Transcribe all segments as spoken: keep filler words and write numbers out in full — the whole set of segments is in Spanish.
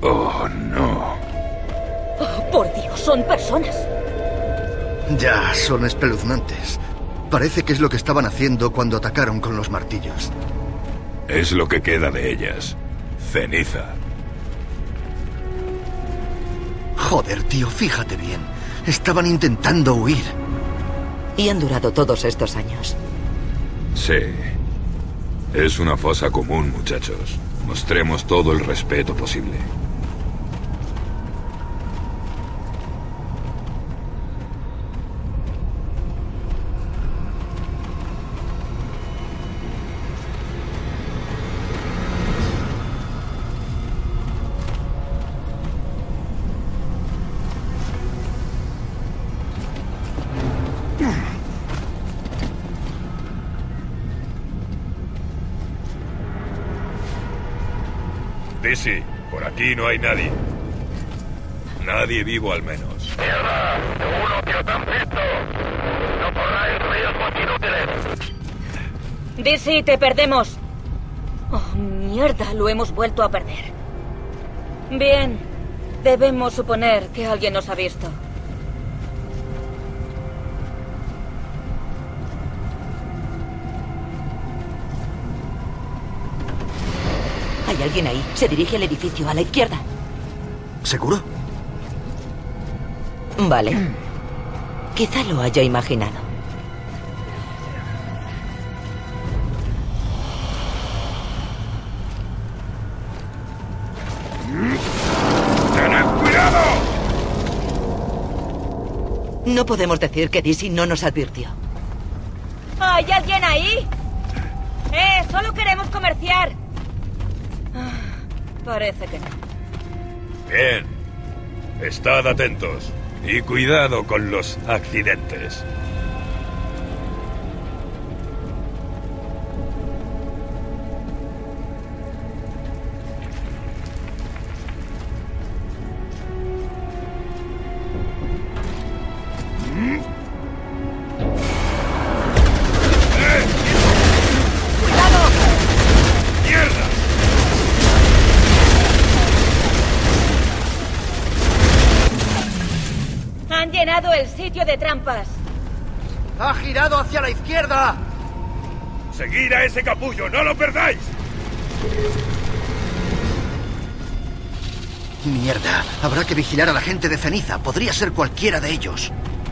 Oh, no. Oh, por Dios, son personas. Ya, son espeluznantes. Parece que es lo que estaban haciendo cuando atacaron con los martillos. Es lo que queda de ellas. Ceniza. Joder, tío, fíjate bien. Estaban intentando huir. Y han durado todos estos años. Sí. Es una fosa común, muchachos. Mostremos todo el respeto posible. Dizzy, por aquí no hay nadie. Nadie vivo al menos. ¡Mierda! ¡Seguro que os han visto! ¡No corráis riesgos inútiles! Dizzy, te perdemos. Oh, mierda, lo hemos vuelto a perder. Bien, debemos suponer que alguien nos ha visto. Hay alguien ahí. Se dirige al edificio, a la izquierda. ¿Seguro? Vale. Quizá lo haya imaginado. ¡Tened cuidado! No podemos decir que Dizzy no nos advirtió. ¿Hay alguien ahí? ¡Eh! ¡Solo queremos comerciar! Ah, parece que no. Bien. Estad atentos. Y cuidado con los accidentes. Han llenado el sitio de trampas. ¡Ha girado hacia la izquierda! ¡Seguid a ese capullo! ¡No lo perdáis! Mierda, habrá que vigilar a la gente de Ceniza. Podría ser cualquiera de ellos.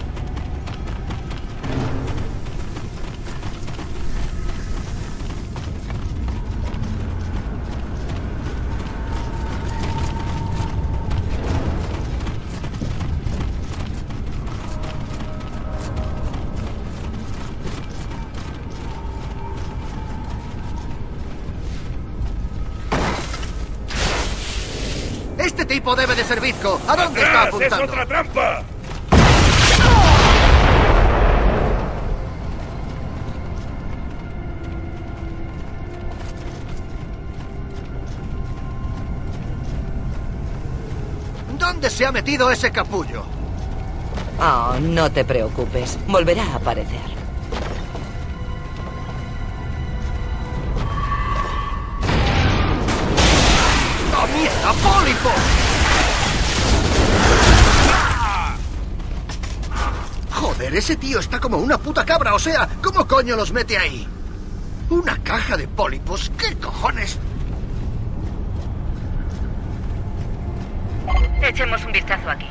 Este tipo debe de ser bizco. ¿A dónde está ¡Atrás! apuntando? ¡Es otra trampa! ¿Dónde se ha metido ese capullo? Oh, no te preocupes. Volverá a aparecer. ¡Oh, mierda, pólipo! Joder, ese tío está como una puta cabra, o sea, ¿cómo coño los mete ahí? ¿Una caja de pólipos? ¿Qué cojones? Echemos un vistazo aquí.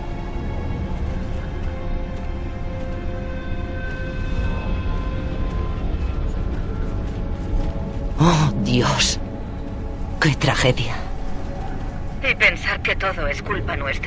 Oh, Dios. ¡Qué tragedia! Y pensar que todo es culpa nuestra.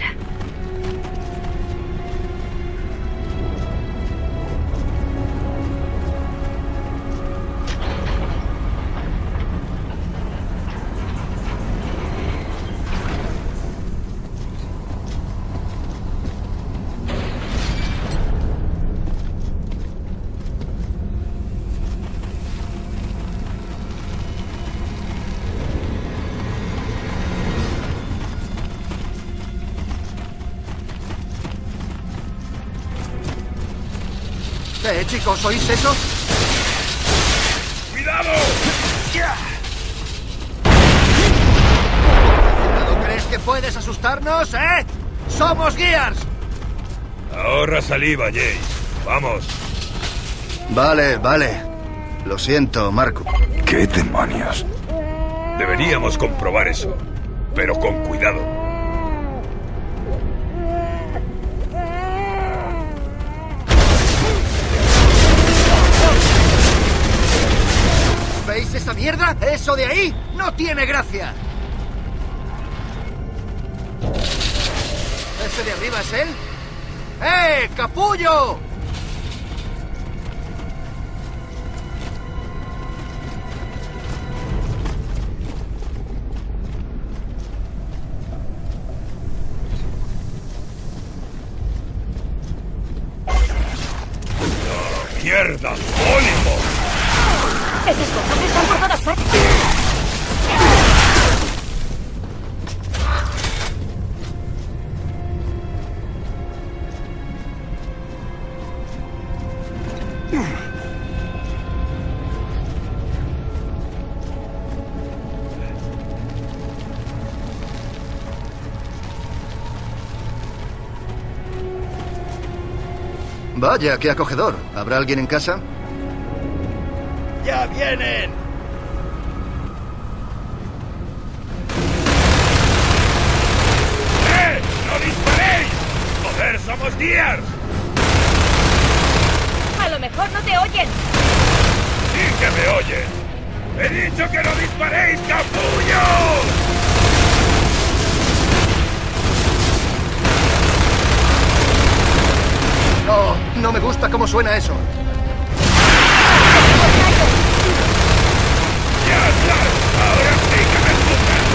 Eh, chicos, ¿oís eso? ¡Cuidado! ¿Crees que puedes asustarnos, eh? ¡Somos Gears! Ahorra saliva, Jace. Vamos. Vale, vale. Lo siento, Marco. ¿Qué demonios? Deberíamos comprobar eso, pero con cuidado. ¿Veis esa mierda? ¡Eso de ahí no tiene gracia! ¿Ese de arriba es él? ¡Eh, capullo! ¡Mierda! ¡Pólipo! Esas cosas están por todas partes. Vaya, qué acogedor. ¿Habrá alguien en casa? ¡Ya vienen! ¡Eh! ¡No disparéis! ¡Joder, somos Gears! A lo mejor no te oyen. ¡Sí que me oyen! ¡He dicho que no disparéis, capullos! No, no me gusta cómo suena eso. ¡Ya está! ¡Ahora sí que me escuchan!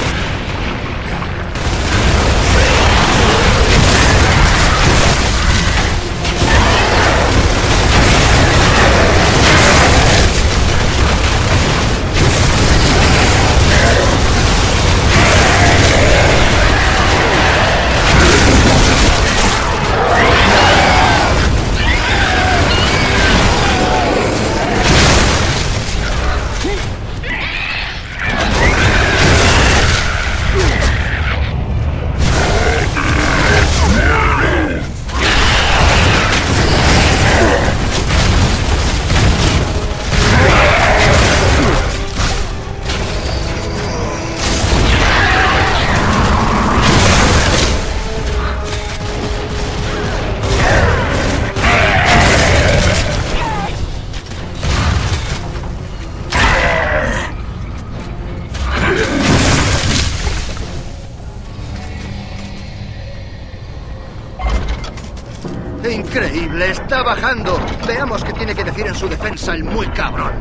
Increíble, está bajando. Veamos qué tiene que decir en su defensa el muy cabrón.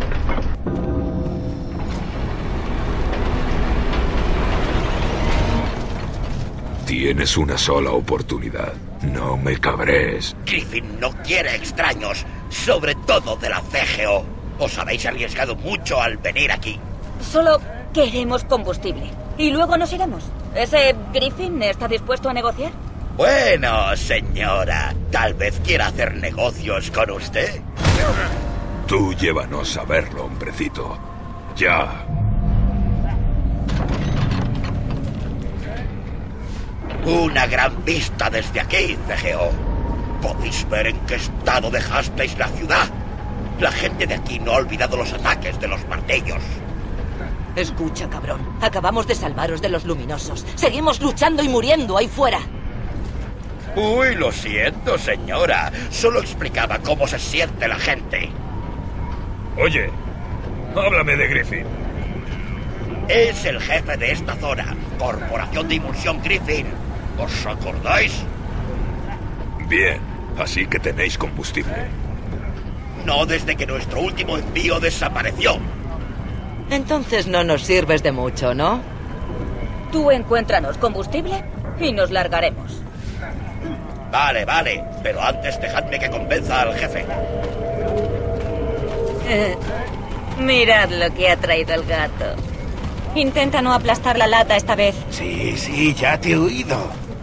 Tienes una sola oportunidad. No me cabres. Griffin no quiere extraños, sobre todo de la C G O. Os habéis arriesgado mucho al venir aquí. Solo queremos combustible. Y luego nos iremos. ¿Ese Griffin está dispuesto a negociar? Bueno, señora, tal vez quiera hacer negocios con usted. Tú llévanos a verlo, hombrecito. Ya. Una gran vista desde aquí, C G O. Podéis ver en qué estado dejasteis la ciudad. La gente de aquí no ha olvidado los ataques de los martillos. Escucha, cabrón. Acabamos de salvaros de los luminosos. Seguimos luchando y muriendo ahí fuera. Uy, lo siento, señora. Solo explicaba cómo se siente la gente. Oye, háblame de Griffin. Es el jefe de esta zona, Corporación de Impulsión Griffin. ¿Os acordáis? Bien, así que tenéis combustible. No desde que nuestro último envío desapareció. Entonces no nos sirves de mucho, ¿no? Tú encuéntranos combustible y nos largaremos. Vale, vale, pero antes dejadme que convenza al jefe. Eh, mirad lo que ha traído el gato. Intenta no aplastar la lata esta vez. Sí, sí, ya te he oído.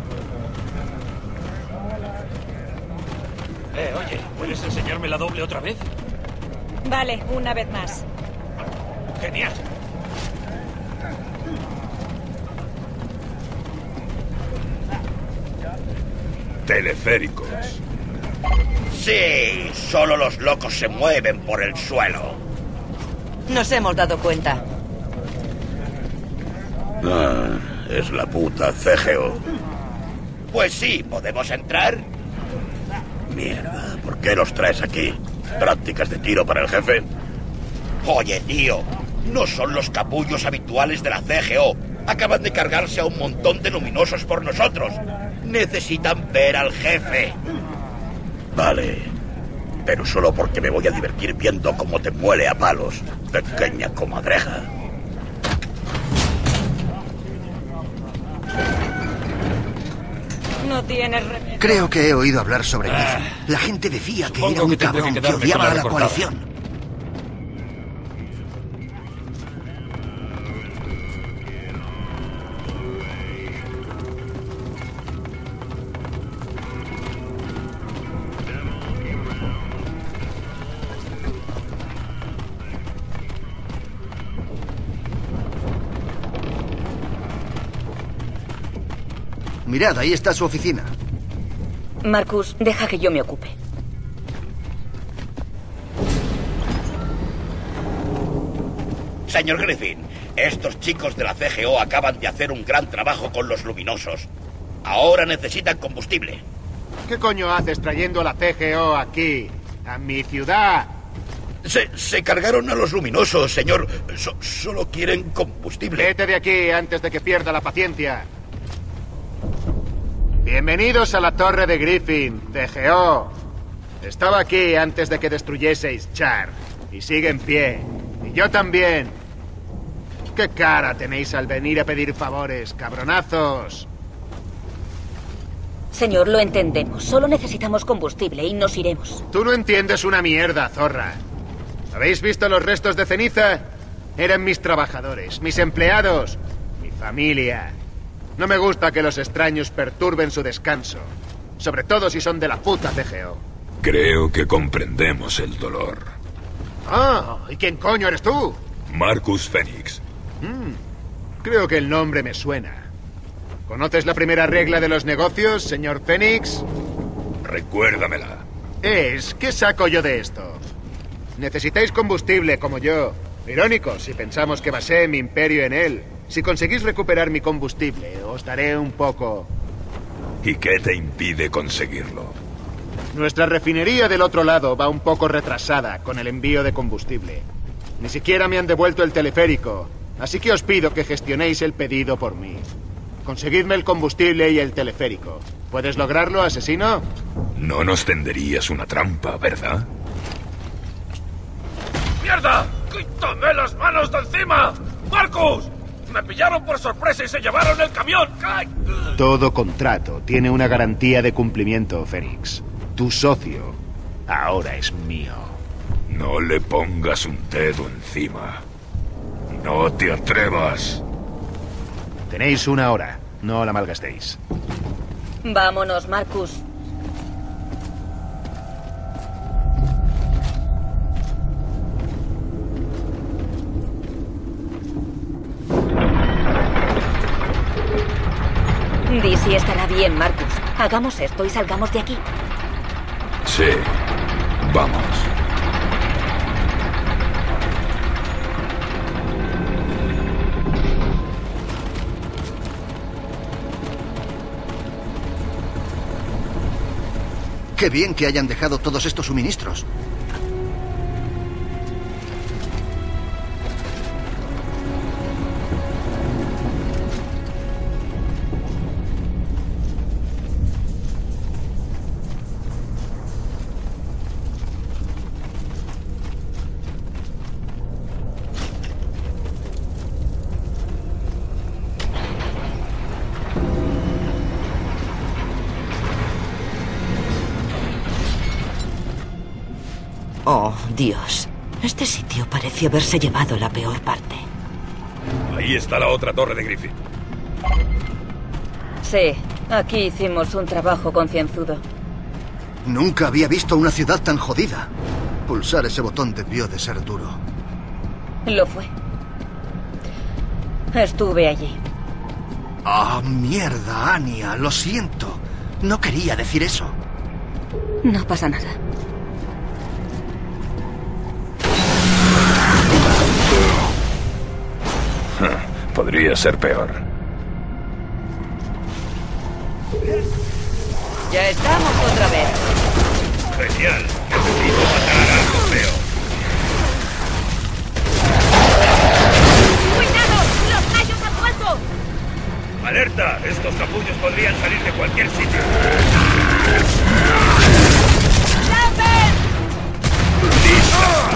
Eh, oye, ¿puedes enseñarme la doble otra vez? Vale, una vez más. Genial. teleféricos. Sí, solo los locos se mueven por el suelo. Nos hemos dado cuenta. Ah, es la puta C G O. Pues sí, ¿podemos entrar? Mierda, ¿por qué los traes aquí? ¿Prácticas de tiro para el jefe? Oye, tío, no son los capullos habituales de la C G O. Acaban de cargarse a un montón de luminosos por nosotros. Necesitan ver al jefe. Vale, pero solo porque me voy a divertir viendo cómo te muele a palos, pequeña comadreja. No tienes remedio. Creo que he oído hablar sobre Griffin. La gente decía que Supongo era un que tendré cabrón que que quedarme odiaba con la a la recortada. coalición. Mirad, ahí está su oficina. Marcus, deja que yo me ocupe. Señor Griffin, estos chicos de la C G O acaban de hacer un gran trabajo con los luminosos. Ahora necesitan combustible. ¿Qué coño haces trayendo a la C G O aquí, a mi ciudad? Se, se cargaron a los luminosos, señor. So- solo quieren combustible. Vete de aquí antes de que pierda la paciencia. Bienvenidos a la torre de Griffin, C G O. Estaba aquí antes de que destruyeseis Char. Y sigue en pie. Y yo también. ¿Qué cara tenéis al venir a pedir favores, cabronazos? Señor, lo entendemos. Solo necesitamos combustible y nos iremos. Tú no entiendes una mierda, zorra. ¿Habéis visto los restos de ceniza? Eran mis trabajadores, mis empleados, mi familia. No me gusta que los extraños perturben su descanso. Sobre todo si son de la puta C G O. Creo que comprendemos el dolor. Ah, ¿y quién coño eres tú? Marcus Phoenix. Creo que el nombre me suena. ¿Conoces la primera regla de los negocios, señor Phoenix? Recuérdamela. Es, ¿qué saco yo de esto? Necesitáis combustible, como yo. Irónico, si pensamos que basé mi imperio en él. Si conseguís recuperar mi combustible, os daré un poco. ¿Y qué te impide conseguirlo? Nuestra refinería del otro lado va un poco retrasada con el envío de combustible. Ni siquiera me han devuelto el teleférico, así que os pido que gestionéis el pedido por mí. Conseguidme el combustible y el teleférico. ¿Puedes lograrlo, asesino? No nos tenderías una trampa, ¿verdad? ¡Mierda! ¡Quítame las manos de encima! ¡Marcus! ¡Me pillaron por sorpresa y se llevaron el camión! ¡Ay! Todo contrato tiene una garantía de cumplimiento, Phoenix. Tu socio ahora es mío. No le pongas un dedo encima. No te atrevas. Tenéis una hora. No la malgastéis. Vámonos, Marcus. D C estará bien, Marcus. Hagamos esto y salgamos de aquí. Sí, vamos. Qué bien que hayan dejado todos estos suministros. Oh, Dios. Este sitio parece haberse llevado la peor parte. Ahí está la otra torre de Griffin. Sí, aquí hicimos un trabajo concienzudo. Nunca había visto una ciudad tan jodida. Pulsar ese botón debió de ser duro. Lo fue. Estuve allí. Ah, mierda, Anya, lo siento. No quería decir eso. No pasa nada. Podría ser peor. Ya estamos otra vez. Genial. Necesito matar algo feo. ¡Cuidado! ¡Los gallos han vuelto! ¡Alerta! Estos capullos podrían salir de cualquier sitio. ¡Lambert! ¡Lista!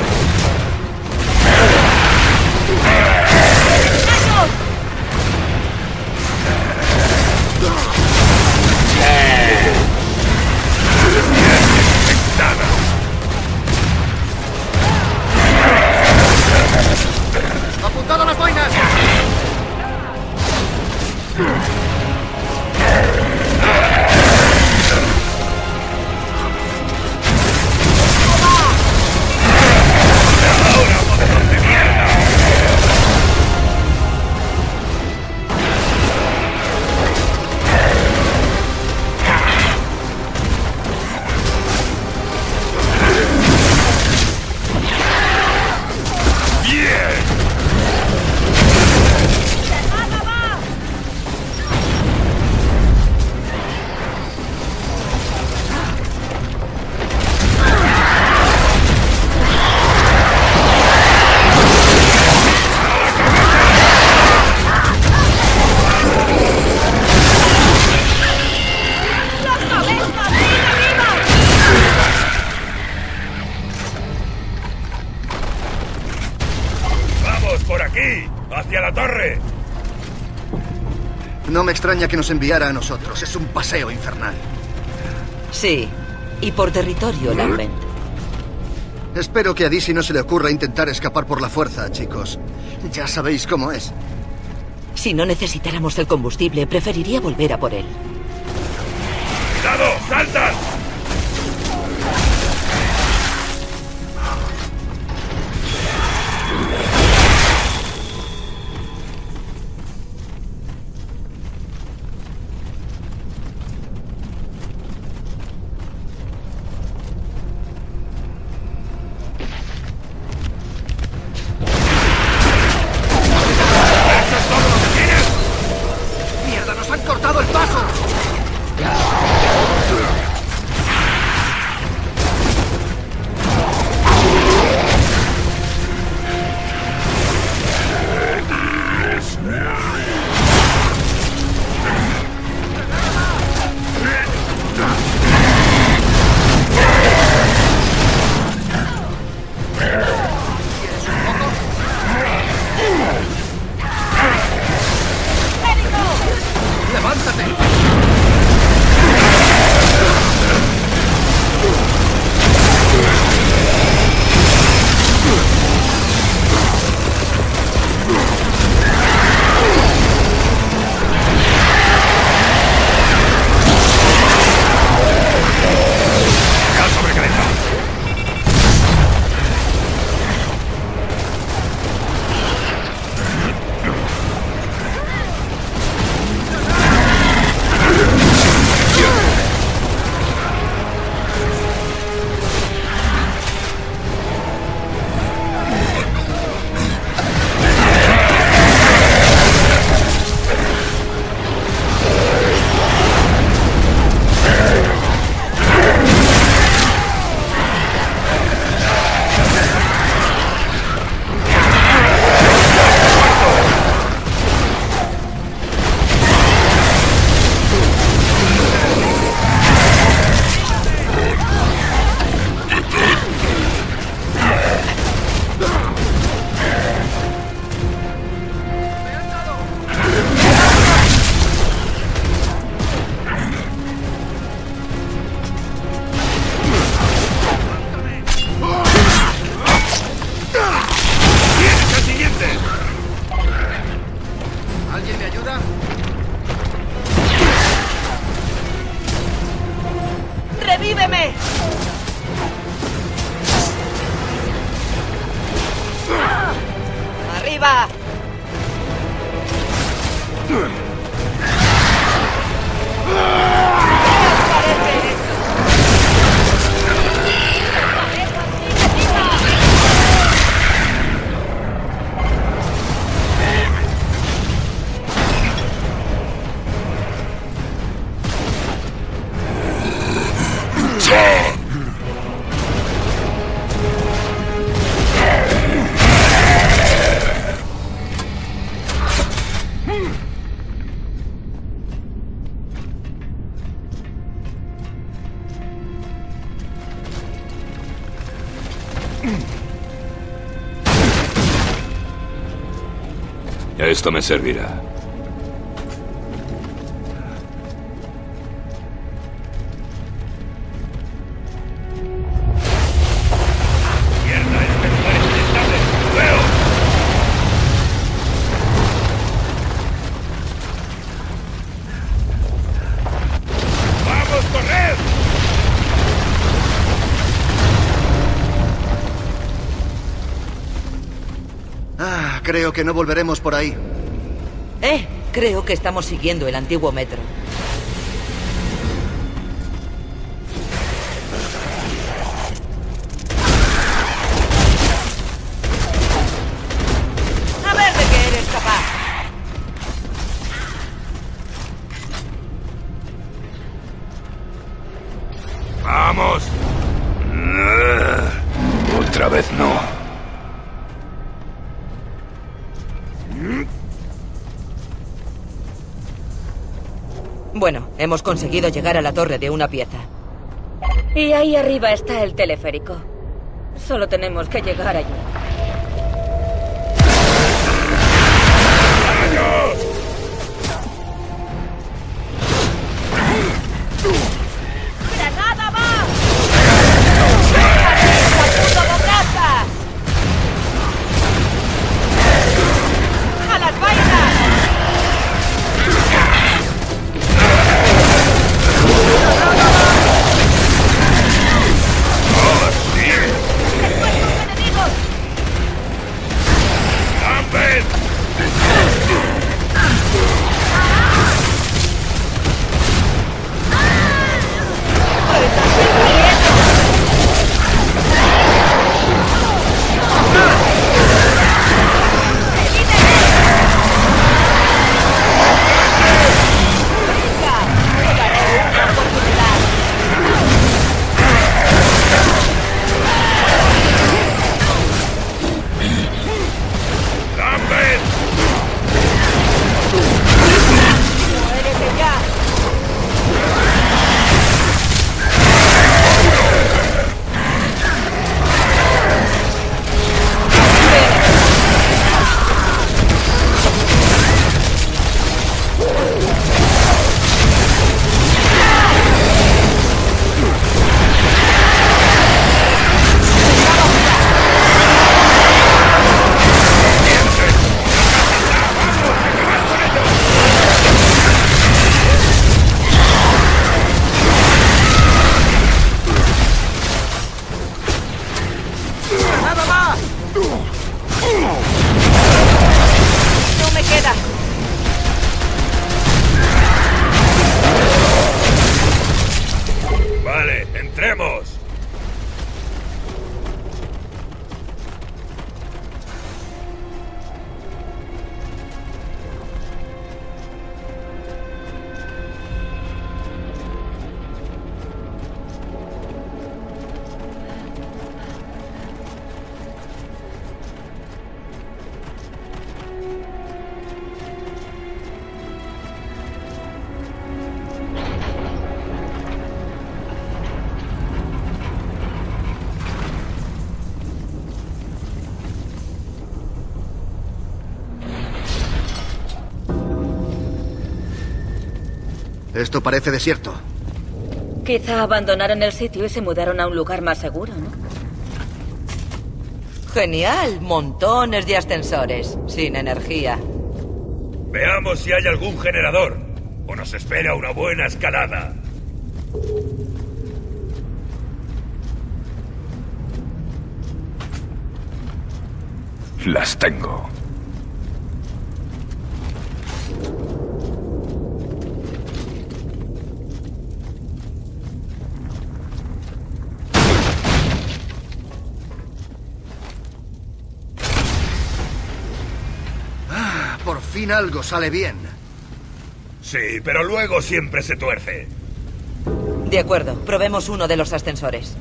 ¡Gallos! ¡Nada! ¡Apuntado a las boinas! ¡Ahora, montón de mierda! ¡Por aquí! ¡Hacia la torre! No me extraña que nos enviara a nosotros. Es un paseo infernal. Sí, y por territorio, Lambent. Espero que a Dizzy no se le ocurra intentar escapar por la fuerza, chicos. Ya sabéis cómo es. Si no necesitáramos el combustible, preferiría volver a por él. ¡Cuidado! ¡Saltan! Esto me servirá. ¡Mierda! ¡Este lugar es inestable! ¡Lo veo! ¡Vamos, corred! Ah, creo que no volveremos por ahí. Eh, creo que estamos siguiendo el antiguo metro. A ver de qué eres capaz. ¡Vamos! Otra vez no. Bueno, hemos conseguido llegar a la torre de una pieza. Y ahí arriba está el teleférico. Solo tenemos que llegar allí. ¡Granada va! ¡Sacudo bocazas! ¡A las vainas! No me queda. Vale, entremos. Esto parece desierto. Quizá abandonaron el sitio y se mudaron a un lugar más seguro, ¿no? Genial, montones de ascensores, sin energía. Veamos si hay algún generador. O nos espera una buena escalada. Las tengo. Por fin algo sale bien. Sí, pero luego siempre se tuerce. De acuerdo, probemos uno de los ascensores.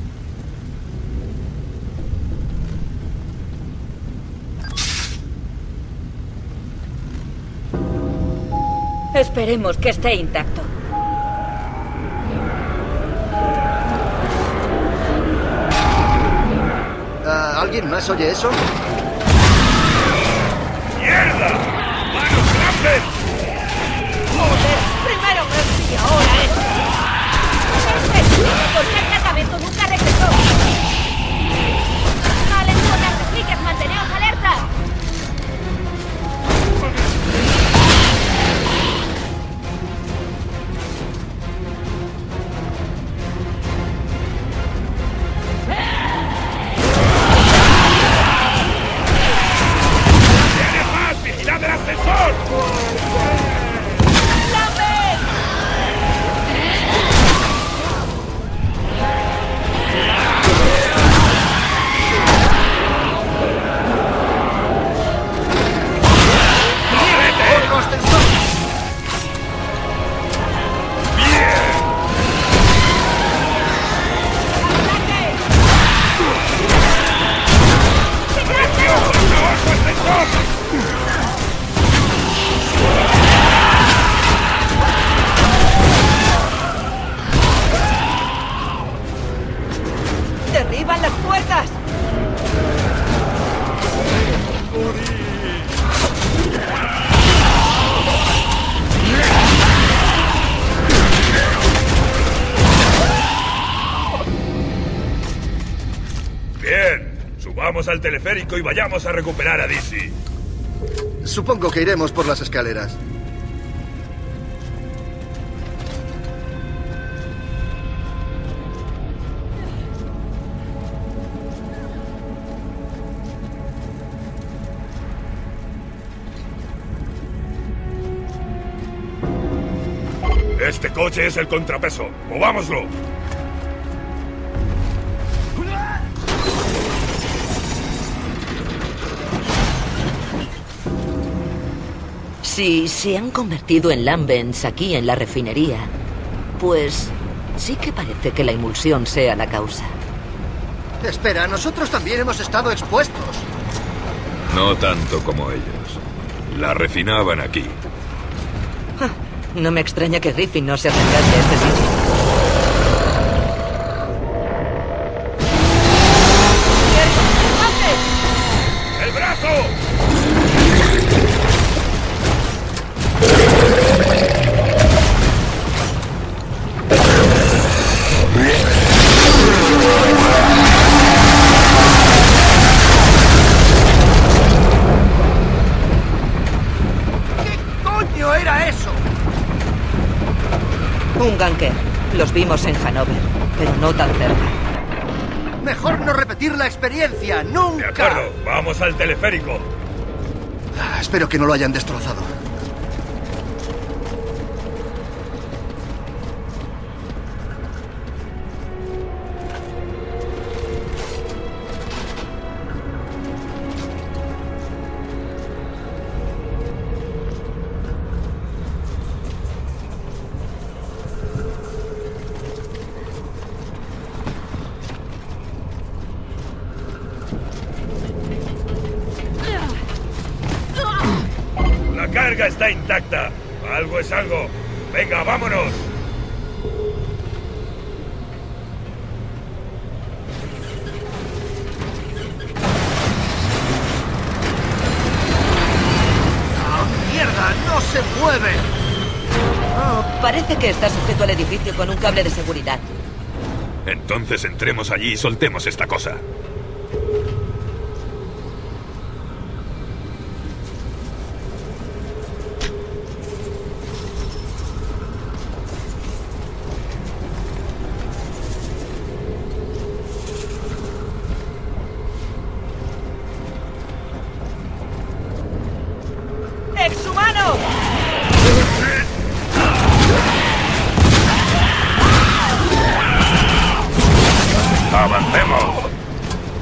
Esperemos que esté intacto. ¿Alguien más oye eso? ¡Mierda! ¡Manos grandes! ¡Joder! Primero Mercy y ahora esto. ¿Por qué el cargamento nunca regresó? ¡Vale, con las reliquias! ¡Manteneos alerta! ¡Tiene más! ¡Vigilad el ascensor! ¡Derriban las puertas! Bien, subamos al teleférico y vayamos a recuperar a Dizzy. Supongo que iremos por las escaleras. Este coche es el contrapeso. ¡Movámoslo! Si se han convertido en lambents aquí en la refinería, pues sí que parece que la emulsión sea la causa. Espera, nosotros también hemos estado expuestos. No tanto como ellos. La refinaban aquí. No me extraña que Griffin no se acercase a este sitio. ¡El brazo! ¿Qué coño era eso? Un ganker. Los vimos en Hanover, pero no tan cerca. Mejor no repetir la experiencia, nunca. De acuerdo, vamos al teleférico. Ah, espero que no lo hayan destrozado. La carga está intacta. Algo es algo. Venga, vámonos. ¡Ah, mierda! ¡No se mueve! Oh, parece que está sujeto al edificio con un cable de seguridad. Entonces entremos allí y soltemos esta cosa. ¡Exhumano! ¡Avancemos!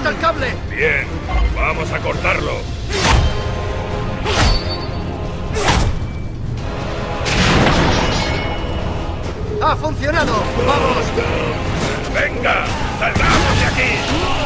está el cable? Bien, vamos a cortarlo. ¡Ha funcionado! ¡Vamos! ¡Venga! ¡Salgamos de aquí!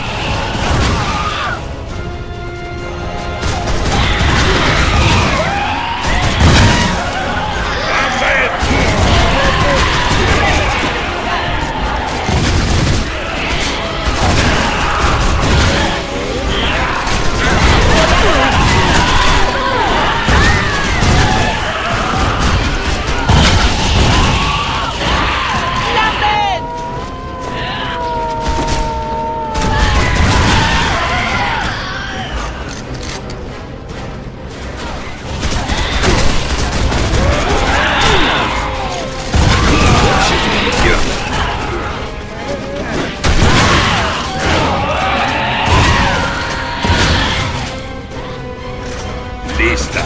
Lista.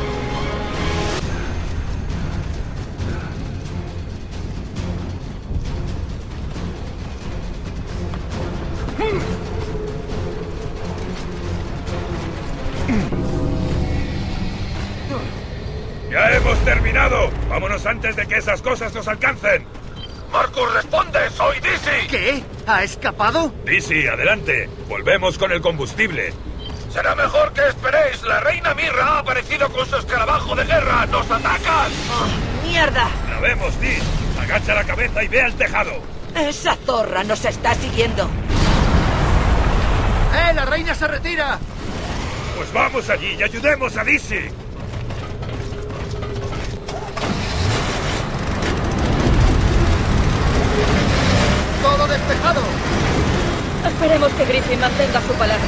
¡Ya hemos terminado! ¡Vámonos antes de que esas cosas nos alcancen! ¡Marcus, responde! ¡Soy Dizzy! ¿Qué? ¿Ha escapado? Dizzy, adelante. Volvemos con el combustible. Será mejor que esperéis. La reina Mirra ha aparecido con su escarabajo de guerra. ¡Nos atacan! ¡Oh, mierda! La vemos, Diz. Agacha la cabeza y ve al tejado. Esa zorra nos está siguiendo. ¡Eh! ¡La reina se retira! Pues vamos allí y ayudemos a Dizzy. ¡Todo despejado! Esperemos que Griffin mantenga su palabra.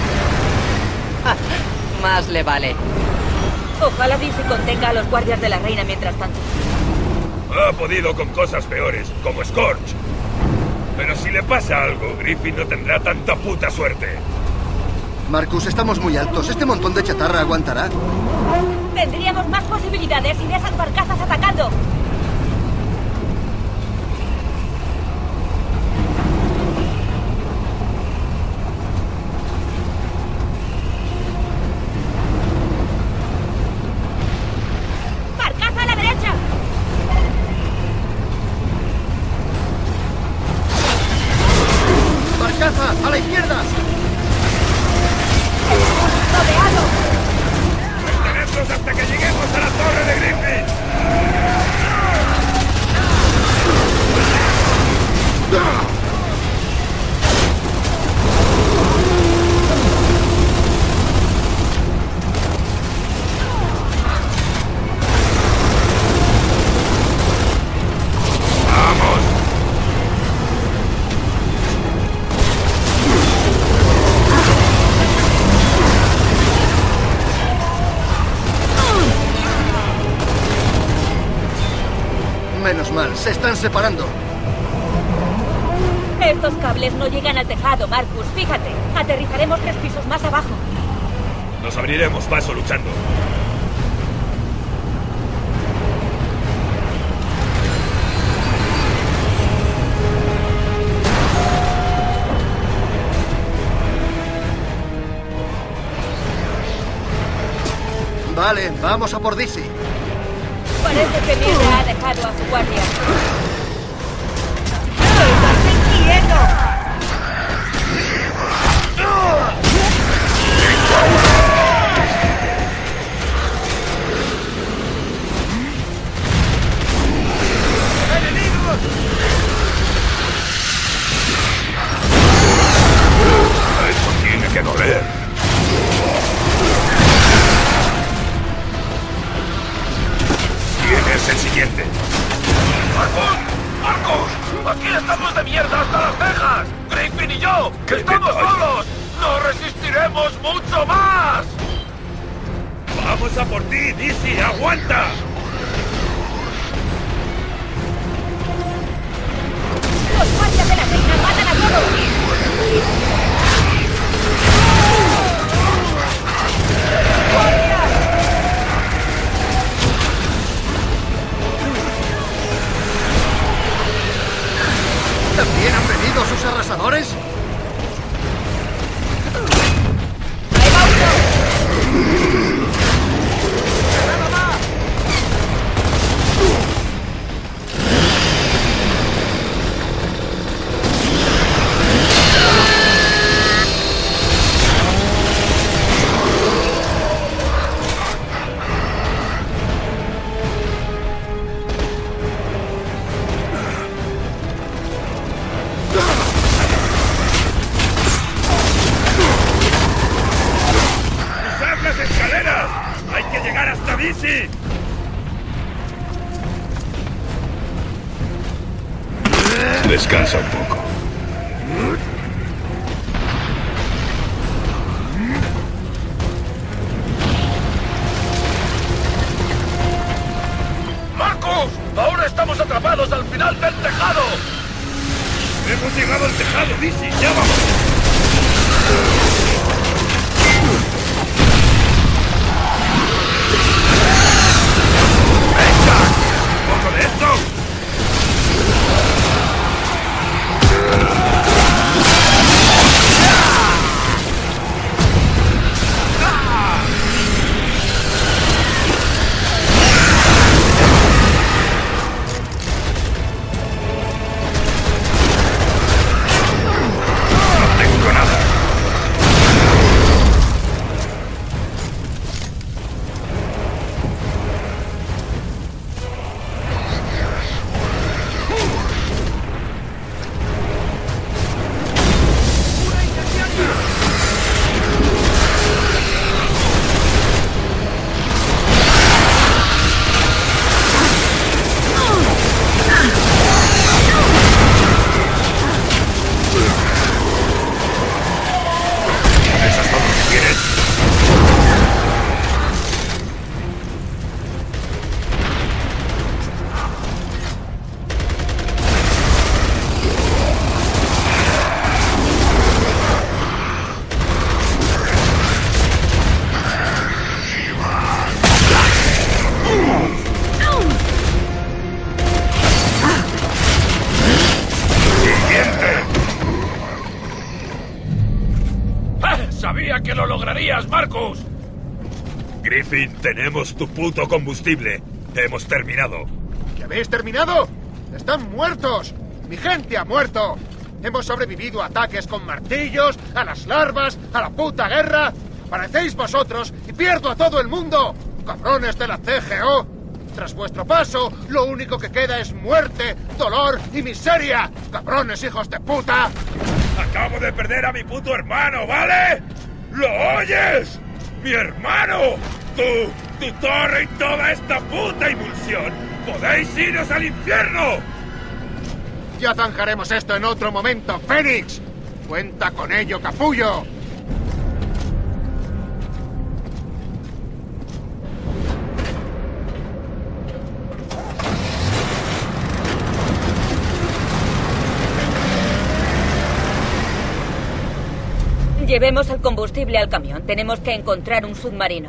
Más le vale. Ojalá Dizzy contenga a los guardias de la reina mientras tanto. Ha podido con cosas peores, como Scorch. Pero si le pasa algo, Griffin no tendrá tanta puta suerte. Marcus, estamos muy altos. ¿Este montón de chatarra aguantará? Tendríamos más posibilidades sin esas barcazas atacando. ¡Barcaza a la derecha! ¡Barcaza a la izquierda! ¡Rodeado! ¡Mantenednos hasta que lleguemos a la torre de Griffin! Menos mal, se están separando. Estos cables no llegan al tejado, Marcus. Fíjate, aterrizaremos tres pisos más abajo. Nos abriremos paso luchando. Vale, vamos a por Dizzy. Parece que Mirra ha dejado a su guardia. Eso tiene que doler. ¿Quién es el siguiente? ¡Marcus! ¡Marcus! ¡Aquí estamos de mierda hasta las cejas! ¡Griffin y yo! ¿Qué ¡Estamos detalle? solos! ¡No resistiremos mucho más! ¡Vamos a por ti, Dizzy! ¡Aguanta! ¡Los guardias de la reina matan a todos! ¿También han venido sus arrasadores? Descansa un poco. ¡Marcus! ¡Ahora estamos atrapados al final del tejado! ¡Hemos llegado al tejado, Dizzy! ¡Ya vamos! ¡Venga! ¡Un poco de esto! ¡Que lo lograrías, Marcus! Griffin, tenemos tu puto combustible. Hemos terminado. ¿Qué habéis terminado? ¡Están muertos! ¡Mi gente ha muerto! Hemos sobrevivido a ataques con martillos, a las larvas, a la puta guerra. Parecéis vosotros y pierdo a todo el mundo. ¡Cabrones de la C G O! Tras vuestro paso, lo único que queda es muerte, dolor y miseria. ¡Cabrones hijos de puta! Acabo de perder a mi puto hermano, ¿vale? ¿Lo oyes? ¡Mi hermano! ¡Tú! ¡Tu torre y toda esta puta emulsión! ¡Podéis iros al infierno! Ya zanjaremos esto en otro momento, Fénix. Cuenta con ello, capullo. Llevemos el combustible al camión. Tenemos que encontrar un submarino.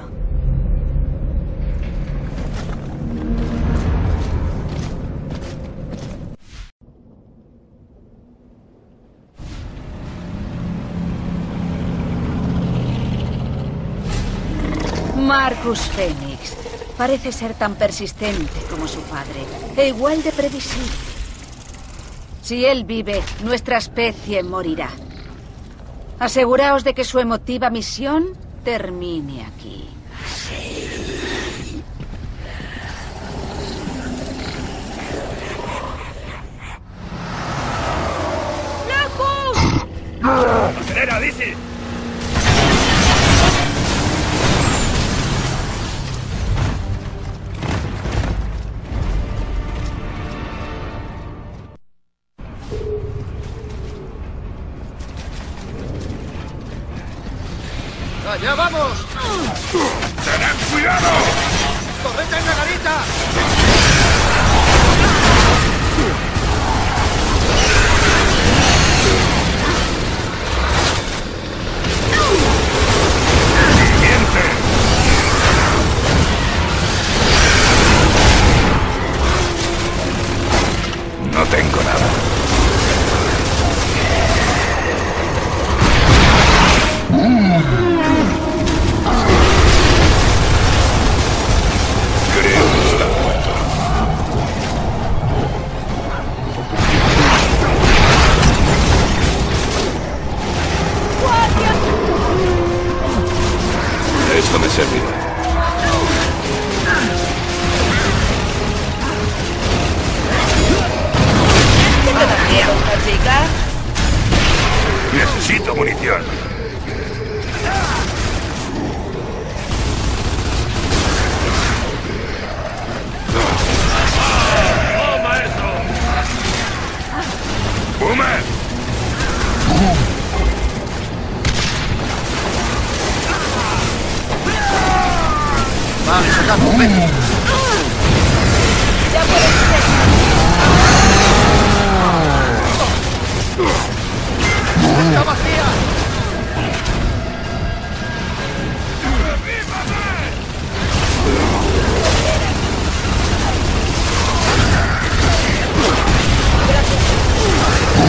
Marcus Fenix. Parece ser tan persistente como su padre, e igual de previsible. Si él vive, nuestra especie morirá. Aseguraos de que su emotiva misión termine aquí. ¡Loco! ¡Acelera, Dizzy! ¡Allá vamos! ¡Tened cuidado! ¡Corred en la garita! ¡Siguiente! No tengo nada. Creo que está muerto. Esto me servirá. ¿Qué te daría una chica? Necesito munición. ¡Toma eso!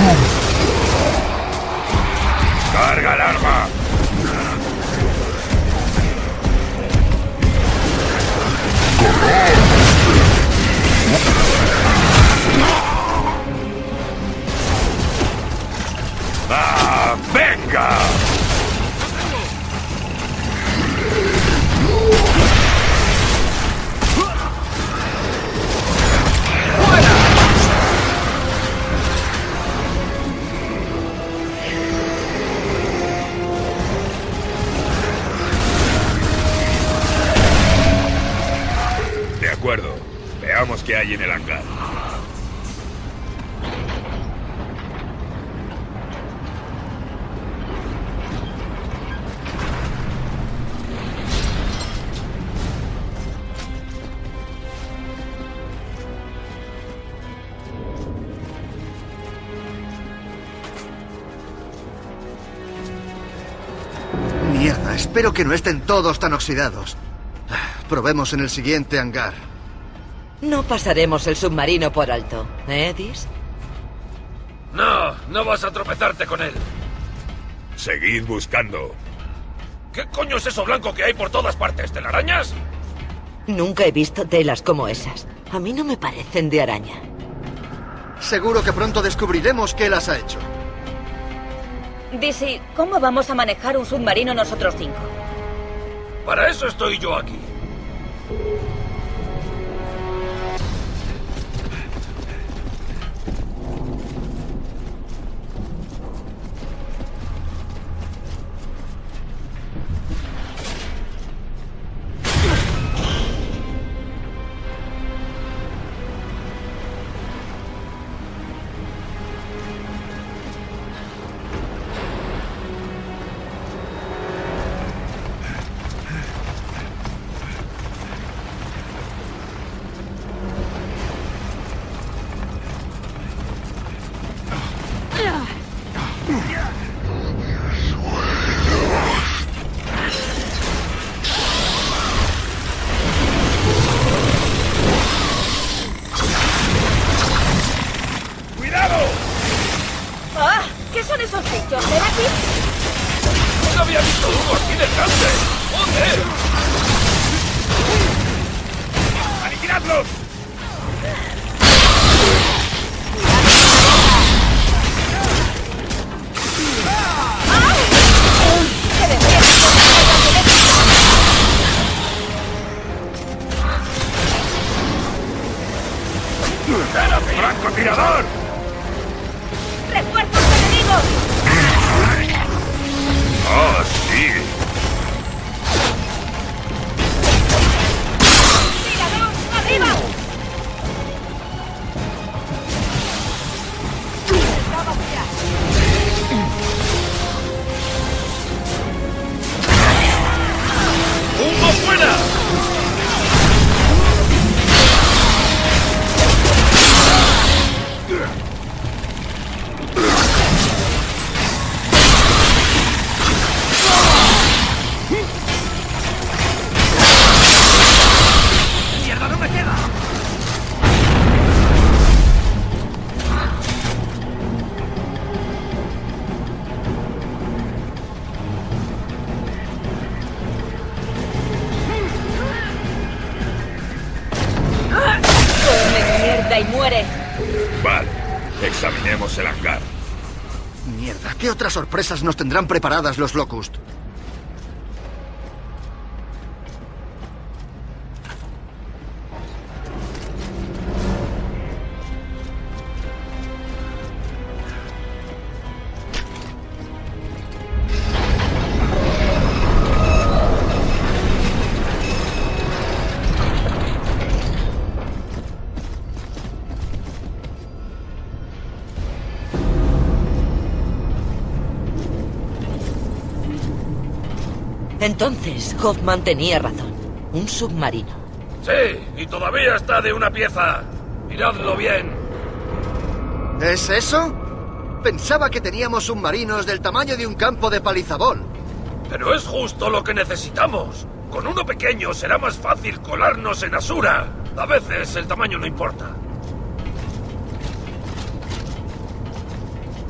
¡Carga el arma! ¡Ah, venga! De acuerdo. Veamos qué hay en el hangar. Mierda, espero que no estén todos tan oxidados. Probemos en el siguiente hangar. No pasaremos el submarino por alto, ¿eh, Dis? No, no vas a tropezarte con él. Seguid buscando. ¿Qué coño es eso blanco que hay por todas partes? ¿Telarañas? Nunca he visto telas como esas. A mí no me parecen de araña. Seguro que pronto descubriremos qué las ha hecho. Dizzy, ¿cómo vamos a manejar un submarino nosotros cinco? Para eso estoy yo aquí. ¡Ah! ¿Qué son esos bichos? ¿Era aquí? ¡No había visto uno así de grande! ¡Joder! ¡Aniquiladlos! ¡Era francotirador! ¡Refuerzos enemigos! ¡Oh, sí! ¡Tirador! ¡Arriba! ¡Está vacía! ¡Uno fuera! ¡Mierda, no me queda! ¡Come mierda y muere! Vale, examinemos el hangar. Mierda, ¿qué otras sorpresas nos tendrán preparadas los Locust? Entonces, Hoffman tenía razón. Un submarino. Sí, y todavía está de una pieza. Miradlo bien. ¿Es eso? Pensaba que teníamos submarinos del tamaño de un campo de palizabol. Pero es justo lo que necesitamos. Con uno pequeño será más fácil colarnos en Asura. A veces el tamaño no importa.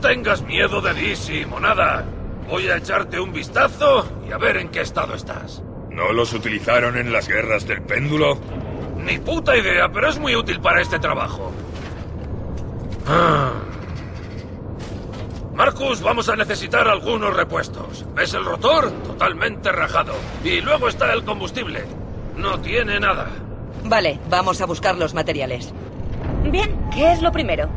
tengas miedo de Dizzy, monada. Voy a echarte un vistazo y a ver en qué estado estás. ¿No los utilizaron en las guerras del péndulo? Ni puta idea, pero es muy útil para este trabajo. Ah. Marcus, vamos a necesitar algunos repuestos. ¿Ves el rotor? Totalmente rajado. Y luego está el combustible. No tiene nada. Vale, vamos a buscar los materiales. Bien, ¿qué es lo primero?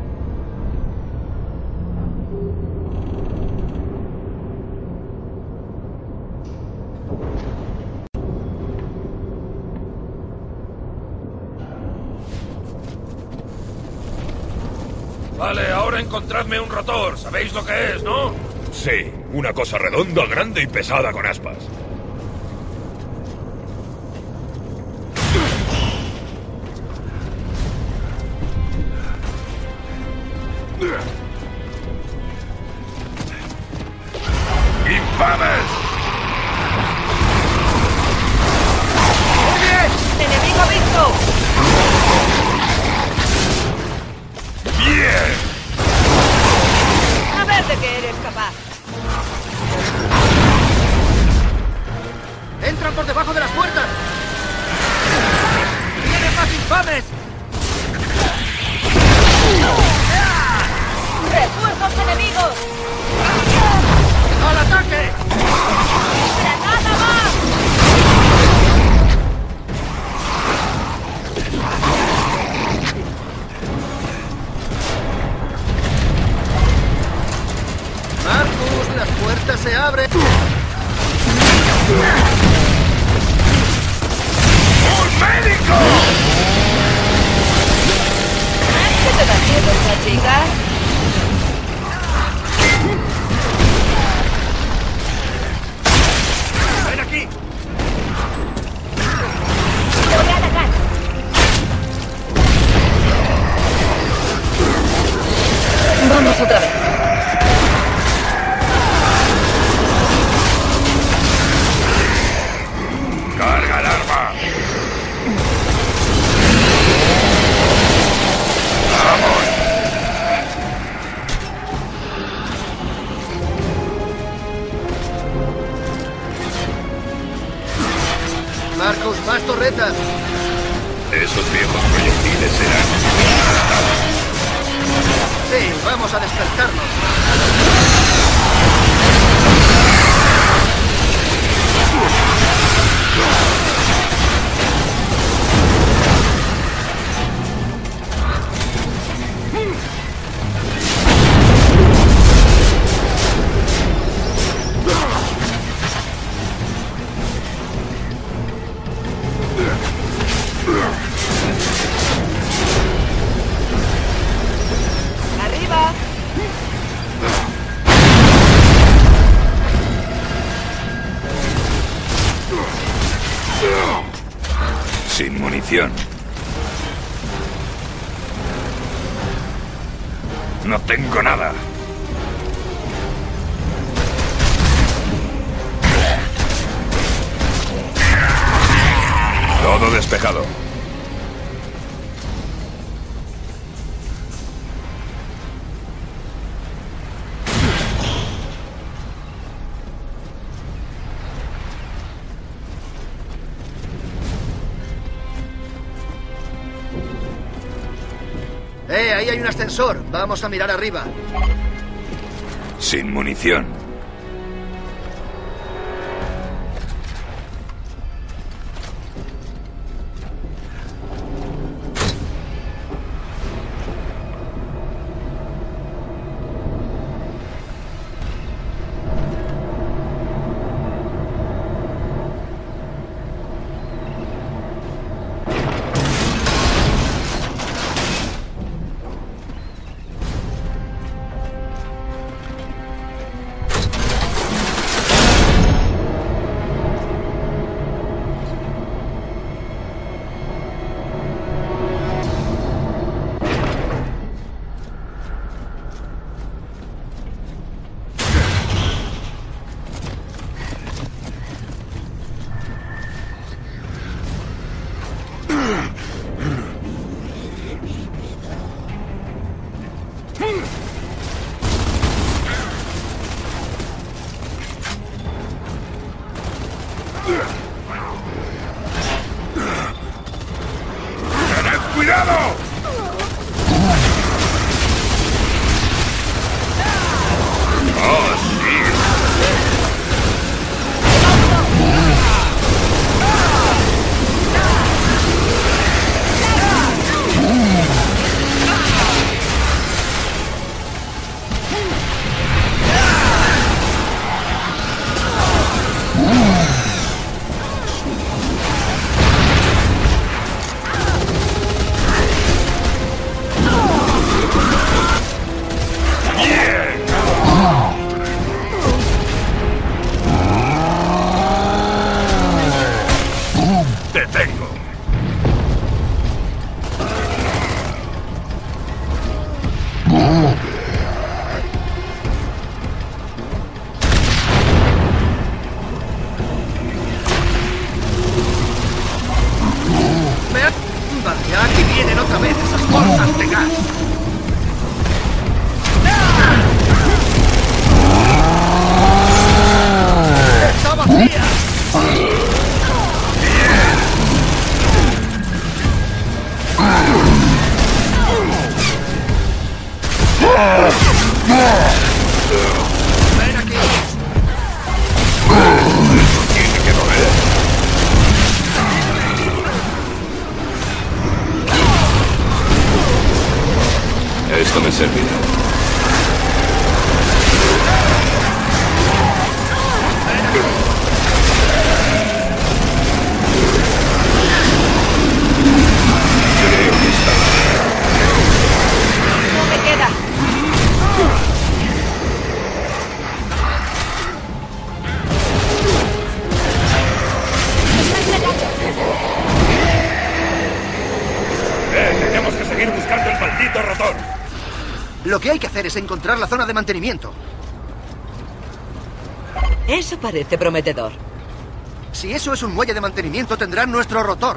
Vale, ahora encontradme un rotor. ¿Sabéis lo que es, no? Sí, una cosa redonda, grande y pesada con aspas. ¡Infames! ¡Muy bien! ¡Enemigo visto! ¡Bien! A ver de qué eres capaz. ¡Entran por debajo de las puertas! ¡Vienen más infames! ¡Refuerzos enemigos! ¡Al ataque! ¡Granada más! ¡Marcus, las puertas se abren! ¡Un médico! ¿Qué te da miedo esta chica? ¡Ven aquí! ¡Te voy a atacar! Vamos otra vez. ¡Carga el arma! ¡Vamos! Marcus, más torretas. Esos viejos proyectiles serán... Sí, vamos a despertarnos. ¡Arriba! Sin munición. No tengo nada. Todo despejado. ¡Eh, ahí hay un ascensor! Vamos a mirar arriba. Sin munición. vienen otra vez esas bolsas de gas. ¡Está vacía! ¡Ven aquí! Tiene que doler. Esto me servirá. Creo que está. No me queda. Eh, tenemos que seguir buscando el maldito rotor. Lo que hay que hacer es encontrar la zona de mantenimiento. Eso parece prometedor. Si eso es un muelle de mantenimiento, tendrán nuestro rotor.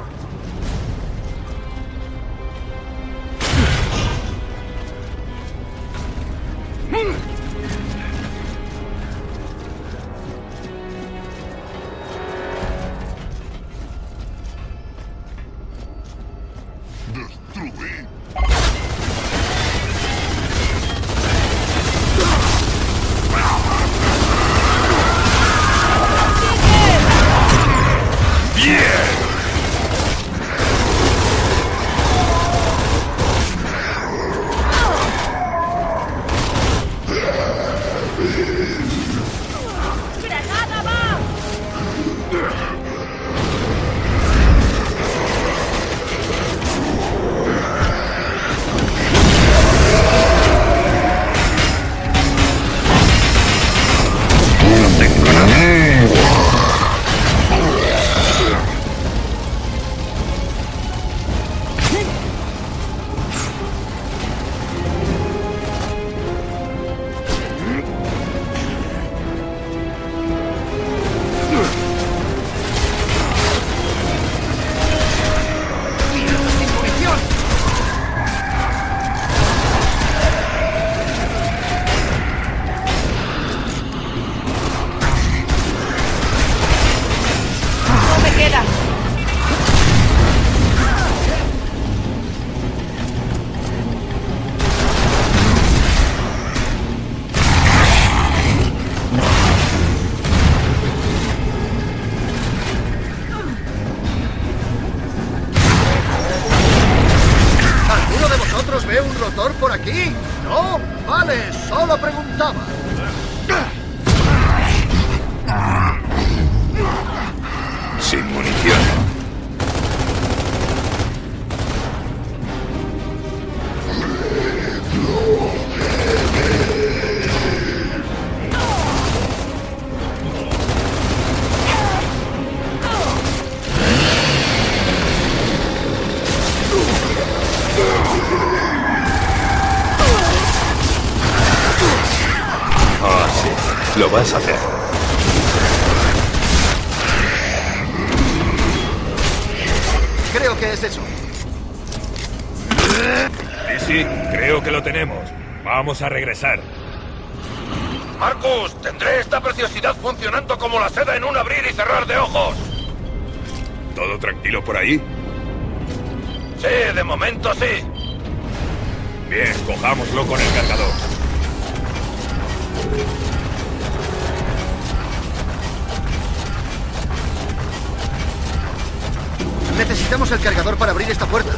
¿Ve un rotor por aquí? No, vale, solo preguntaba. Sin munición. Ah, sí. Lo vas a hacer. Creo que es eso. Sí, sí, creo que lo tenemos. Vamos a regresar. Marcus, tendré esta preciosidad funcionando como la seda en un abrir y cerrar de ojos. ¿Todo tranquilo por ahí? Sí, de momento sí. Bien, cojámoslo con el cargador. Necesitamos el cargador para abrir esta puerta.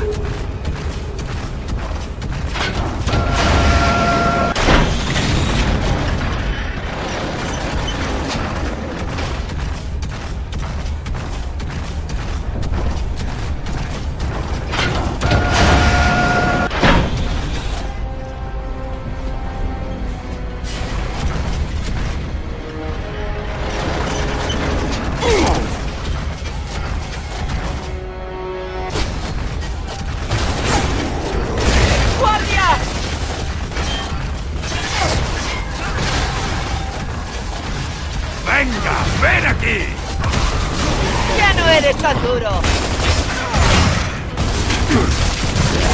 ¡Venga, ven aquí! ¡Ya no eres tan duro!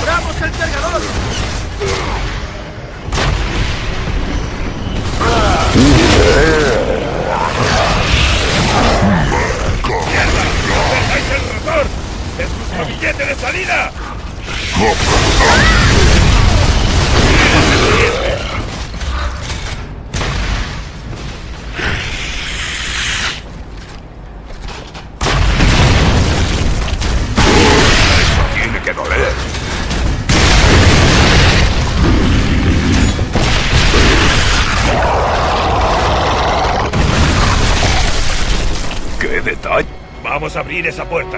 ¡Abramos el cargador! ¡Mierda! ¡No dejáis el rotor! ¡Es nuestro billete de salida! Tiene que doler. ¡Qué detalle! Vamos a abrir esa puerta.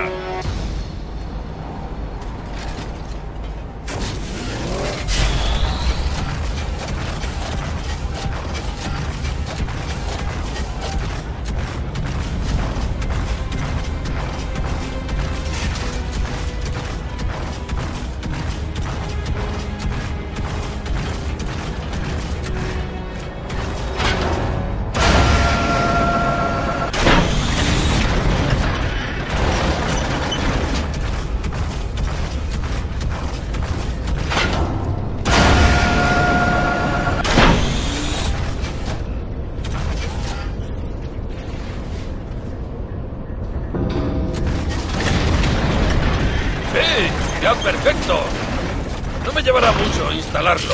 ¡Ya, perfecto! No me llevará mucho instalarlo.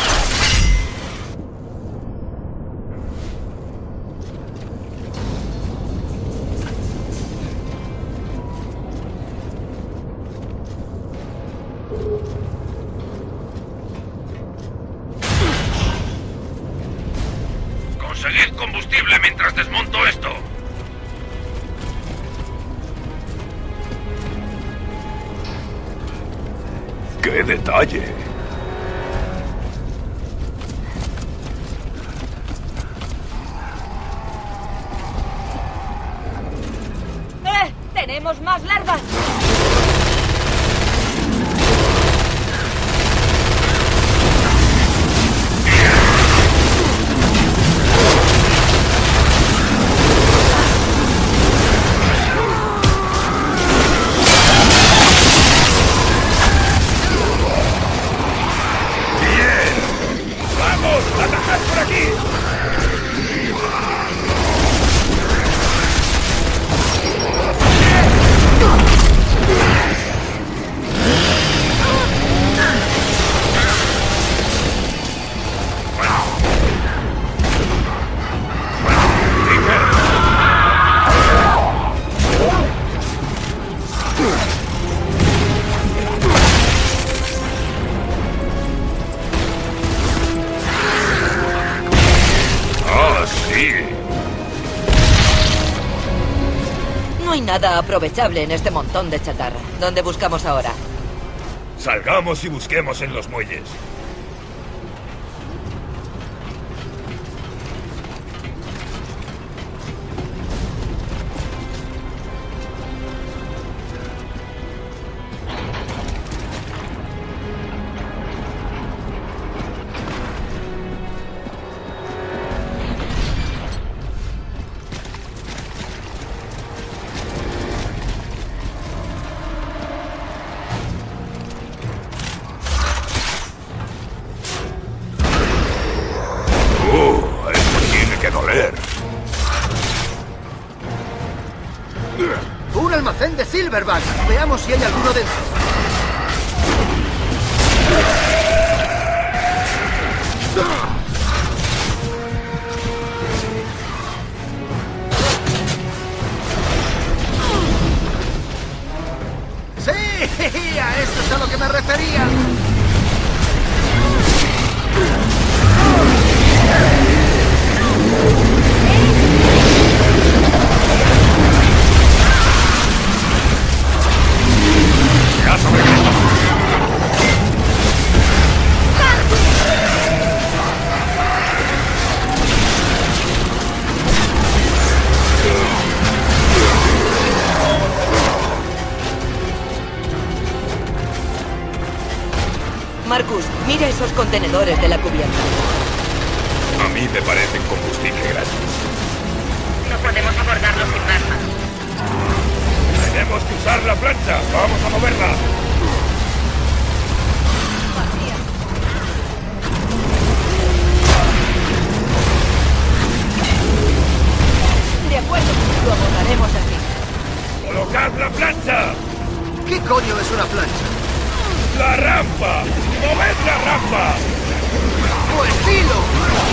Conseguid combustible mientras desmonto esto. ¡Qué detalle! ¡Eh! ¡Tenemos más larvas! ¡Atajad por aquí! No hay nada aprovechable en este montón de chatarra. ¿Dónde buscamos ahora? Salgamos y busquemos en los muelles. ¡Un almacén de Silverback! Veamos si hay alguno dentro. ¡Sí! ¡A esto es a lo que me refería! Marcus, mira esos contenedores de la cubierta. A mí me parecen combustible gratis. No podemos abordarlo sin plasma. Tenemos que usar la plancha. Vamos a moverla. ¡Usad la plancha! ¿Qué coño es una plancha? ¡La rampa! ¡Moved la rampa! ¡Pues dilo!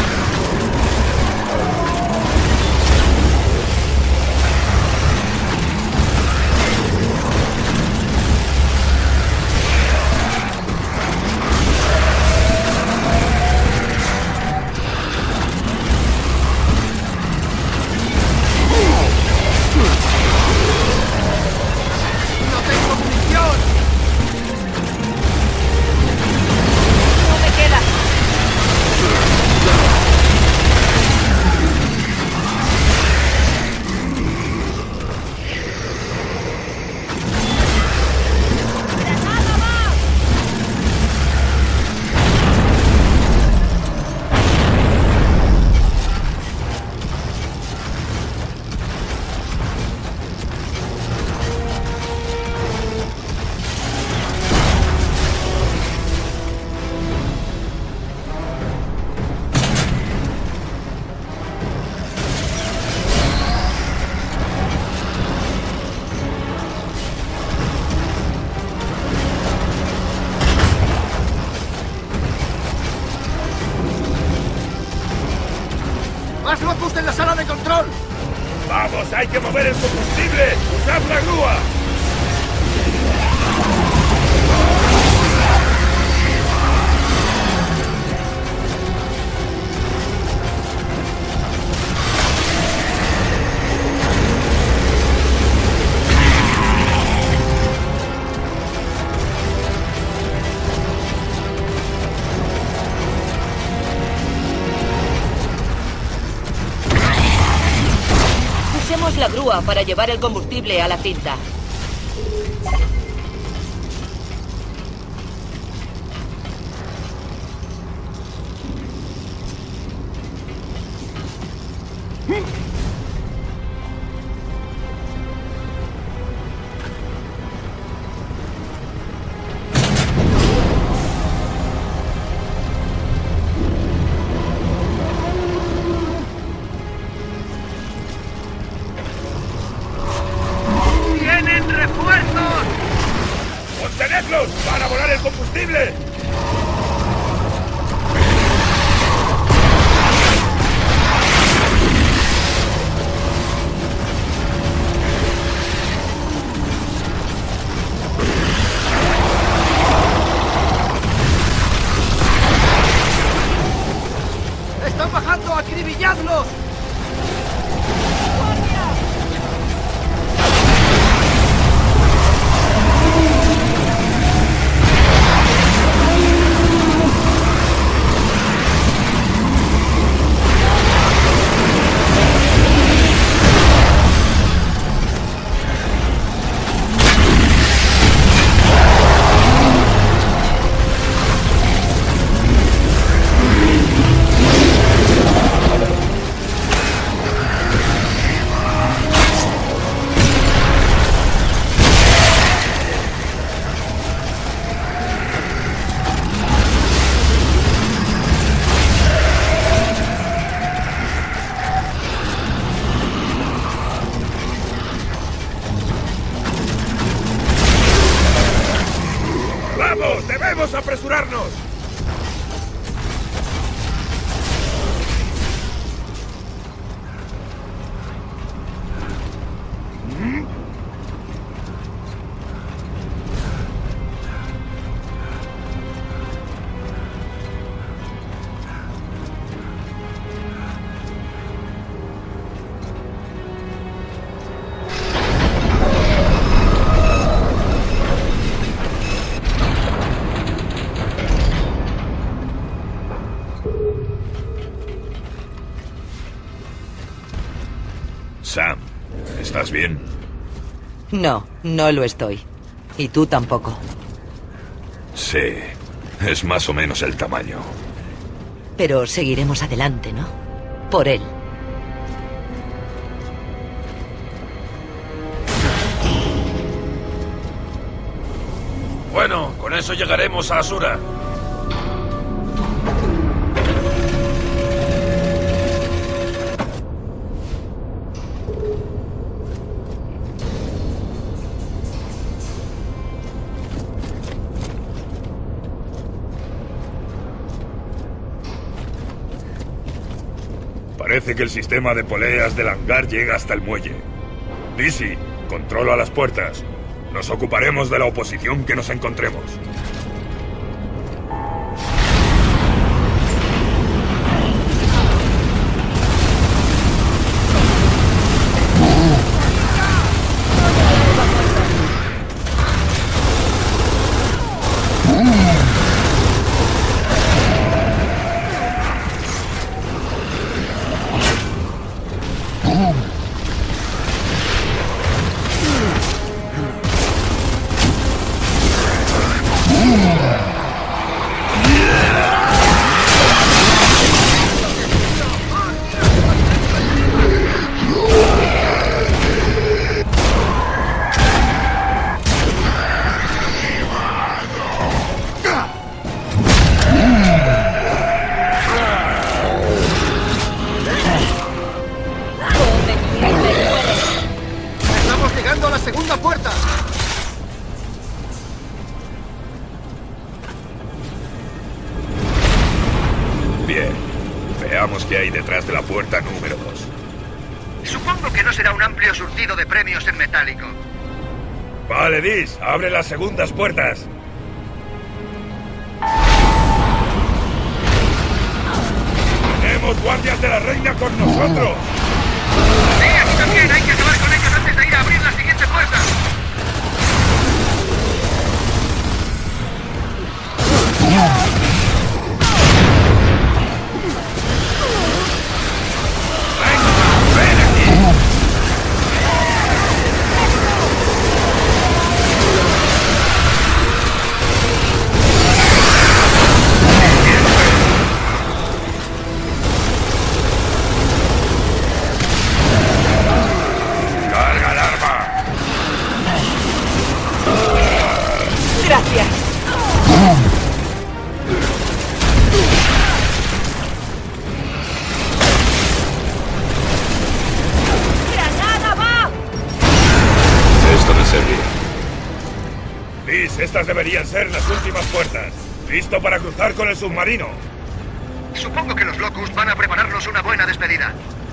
¡No tengo munición! No me queda. ¡Más locos en la sala de control! ¡Vamos, hay que mover el combustible! ¡Usad la grúa! Usemos la grúa para llevar el combustible a la cinta. ¡Vienen refuerzos! ¡Contenedlos! ¡Van a volar el combustible! ¡Están bajando! ¡Acribilladlos! ¡Vamos! ¡Debemos apresurarnos! Sam, ¿estás bien? No, no lo estoy. Y tú tampoco. Sí, es más o menos el tamaño. Pero seguiremos adelante, ¿no? Por él. Bueno, con eso llegaremos a Asura. Parece que el sistema de poleas del hangar llega hasta el muelle. Lizzie, controla las puertas. Nos ocuparemos de la oposición que nos encontremos. ¡Estamos llegando a la segunda puerta! Bien. Veamos qué hay detrás de la puerta número dos. Supongo que no será un amplio surtido de premios en metálico. Vale, Dis, abre las segundas puertas. Tenemos guardias de la reina con nosotros. Sí, aquí también. Hay que acabar con ellos antes de ir a abrir la siguiente puerta. ¡Carga el arma! Gracias. ¡Granada va! Esto me servirá. Liz, estas deberían ser las últimas puertas. ¿Listo para cruzar con el submarino? Supongo que los Locust van a prepararnos una buena despedida.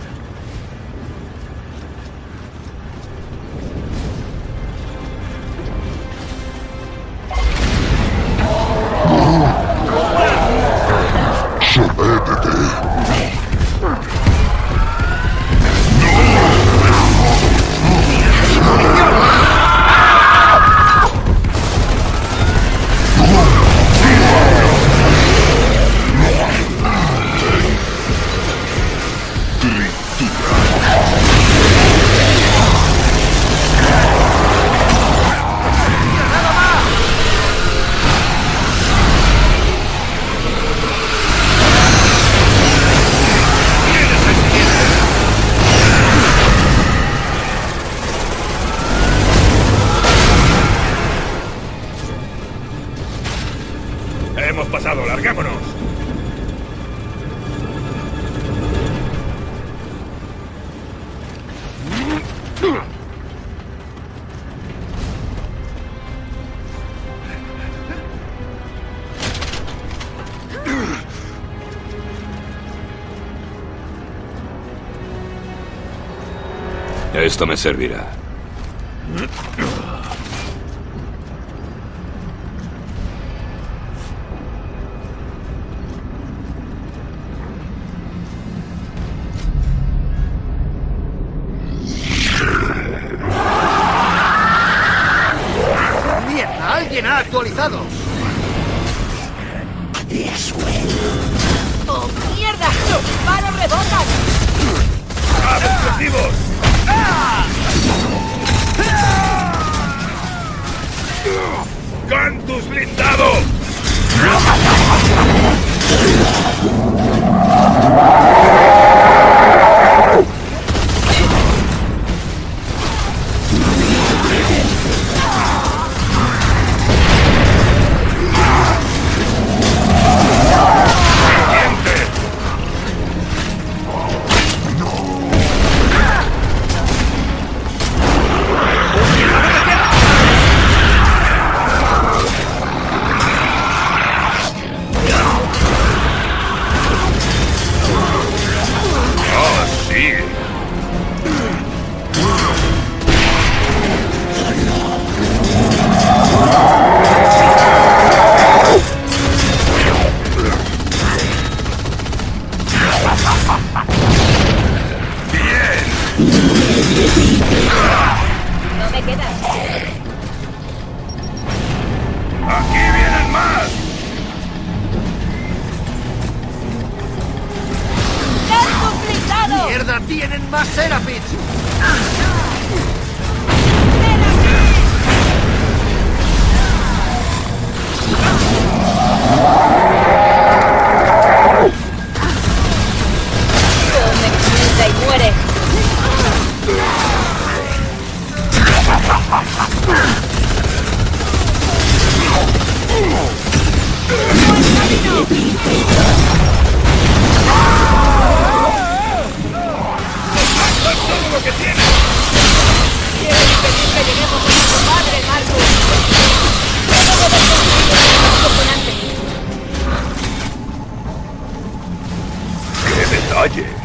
Hemos pasado, larguémonos. Esto me servirá. ¡Mierda! ¡Alguien ha actualizado! ¡Oh, mierda! ¡Los palos rebotan! ¡Ah, explosivos! ¡Cantus blindado! ¡Mierda! ¡Tienen más Seraphits! ¡Come mierda y muere! ¡Todo lo que tiene! ¡Quiero impedir que lleguemos a nuestro padre, Marcus! ¡Debo de conseguir más componentes! ¡Qué detalle!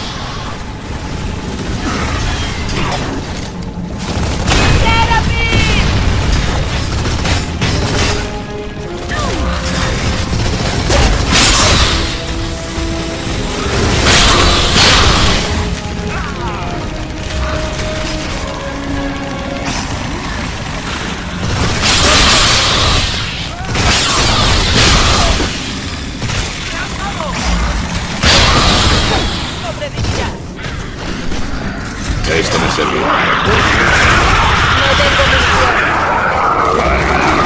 Esto me sirve. No tengo munición.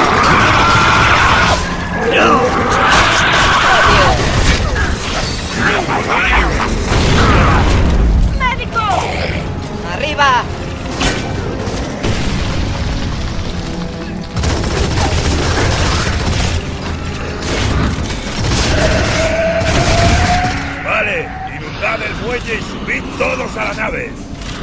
Adiós. ¡Médico! ¡Arriba! Vale, inundad el muelle y subid todos a la nave.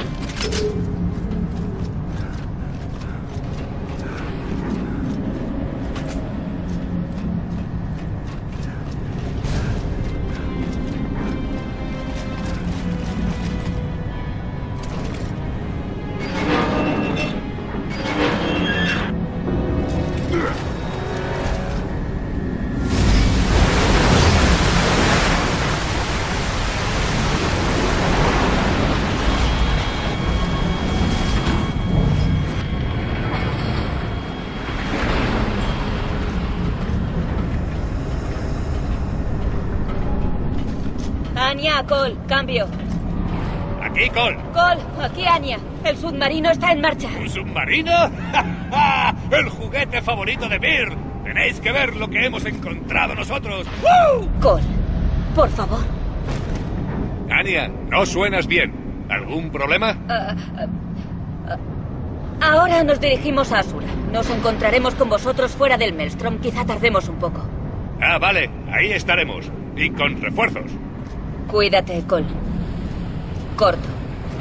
Anya, Cole, cambio. Aquí, Cole. Cole, aquí Anya. El submarino está en marcha. ¿Un submarino? ¡El juguete favorito de Mir! Tenéis que ver lo que hemos encontrado nosotros. ¡Woo! Cole, por favor. Anya, no suenas bien. ¿Algún problema? Uh, uh, uh, ahora nos dirigimos a Asura. Nos encontraremos con vosotros fuera del Maelstrom. Quizá tardemos un poco. Ah, vale. Ahí estaremos. Y con refuerzos. Cuídate, Cole. Corto.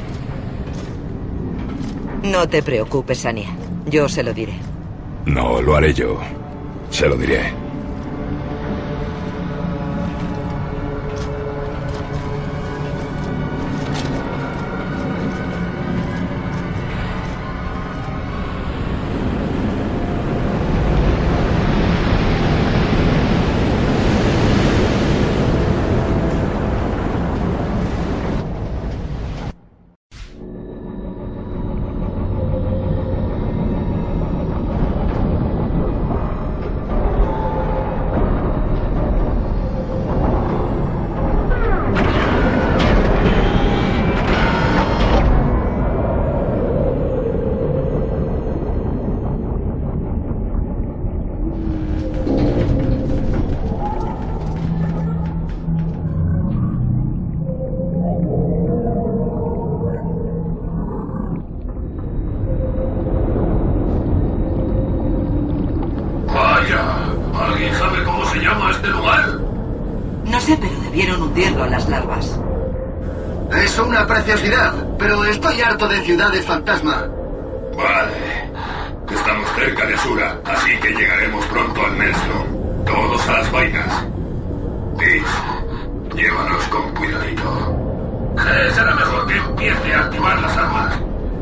No te preocupes, Anya. Yo se lo diré. No, lo haré yo. Se lo diré. ¿Alguien sabe cómo se llama este lugar? No sé, pero debieron hundirlo a las larvas. Es una preciosidad, pero estoy harto de ciudades fantasma. Vale. Estamos cerca de Asura, así que llegaremos pronto al Maelstrom. Todos a las vainas. Tis, llévanos con cuidadito. Eh, será mejor que empiece a activar las armas.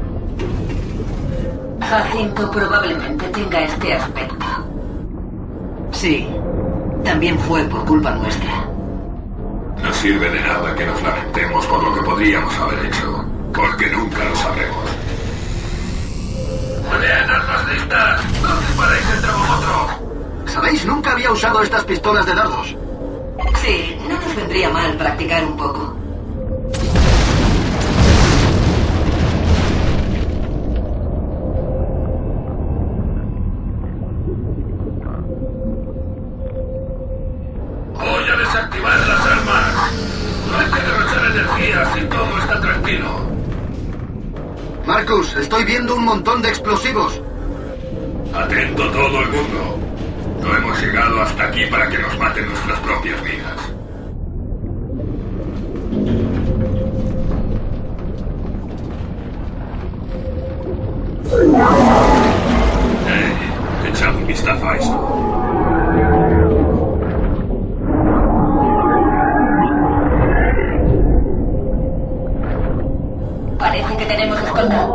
Jacinto probablemente tenga este aspecto. Sí, también fue por culpa nuestra. No sirve de nada que nos lamentemos por lo que podríamos haber hecho, porque nunca lo sabremos. Muy bien, armas listas. No disparéis entre vosotros. ¿Sabéis? Nunca había usado estas pistolas de dardos. Sí, no nos vendría mal practicar un poco. tranquilo. Marcus, estoy viendo un montón de explosivos. Atento todo el mundo. No hemos llegado hasta aquí para que nos maten nuestras propias vidas. Eh, echad un vistazo a esto. Parece que tenemos escolta.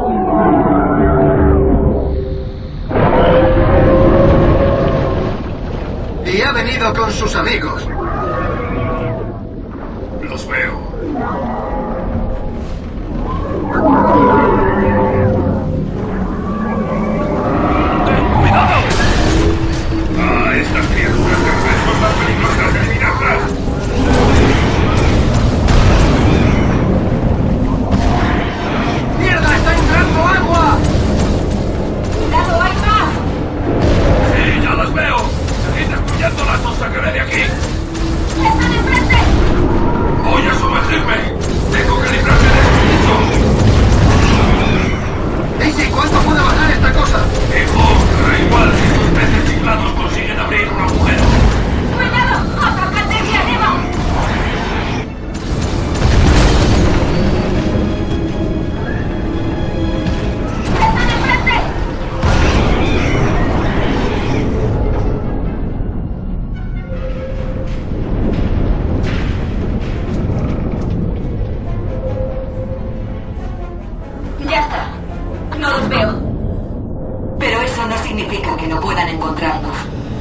Y ha venido con sus amigos. Los veo. ¡Cuidado! Ah, estas criaturas de repente son más peligrosas de eliminarlas. ¡Mierda! ¡Está entrando agua! ¡Cuidado, hay más! Sí, ya las veo. Seguid destruyéndolas o sacaré de aquí. ¡Están enfrente! Voy a sumergirme. Tengo que librarme de este bicho. Daisy, ¿cuánto puede bajar esta cosa? Hijo, da igual si estos peces chiflados consiguen abrir un agujero. ¡Cuidado! ¡Atácate de arriba! ¡Están enfrente! Ya está. No los veo. Pero eso no significa que no puedan encontrarnos.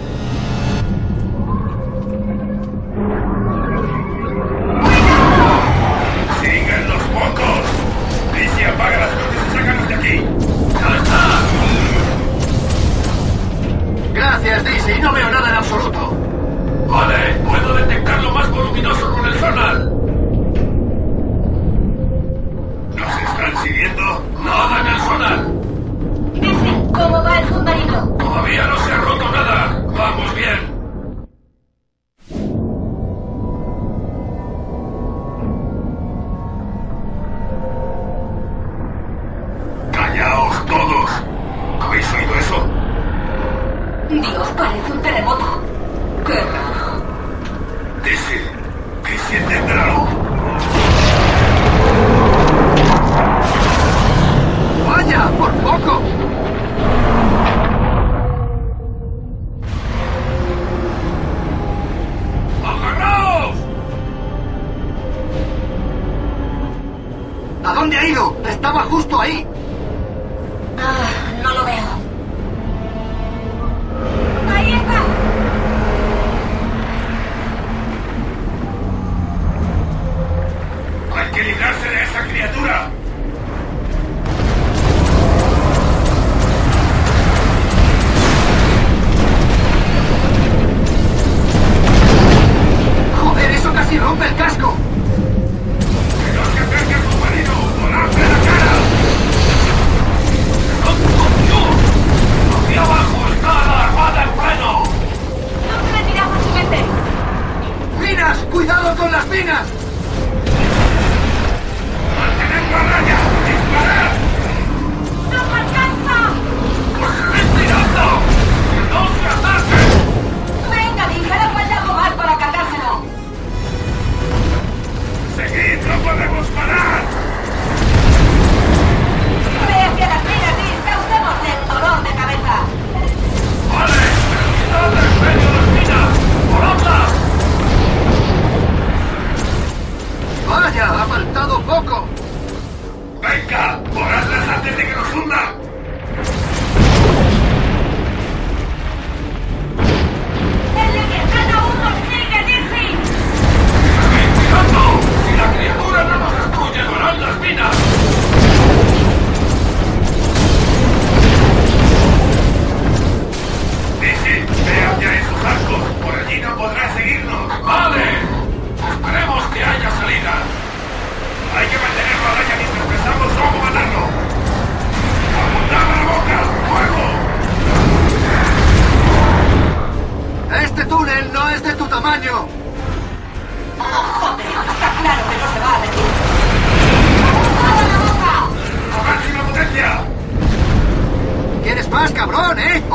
¡Siguen los pocos! Lizzie, apaga las luces y sácanos de aquí. ¡Ya está! Gracias, Daisy. No veo nada en absoluto. Vale, puedo detectar lo más voluminoso con el sonar. ¿Nos están siguiendo? ¡Nada en el sonar! Dice, ¿cómo va el submarino? Todavía no se ha roto nada. Vamos bien. ¡Callaos todos! ¿Habéis oído eso? Dios, parece un terremoto. Qué raro. Dice que se entenderá. ¡Vaya! ¡Por poco! ¡Agarraos! ¿A dónde ha ido? Estaba justo ahí. Ah, no lo veo. ¡Ahí está! ¡Hay que librarse de esa criatura! ¡Joder, eso casi rompe el casco! ¡Que no se acerque al submarino! ¡Voladle la cara!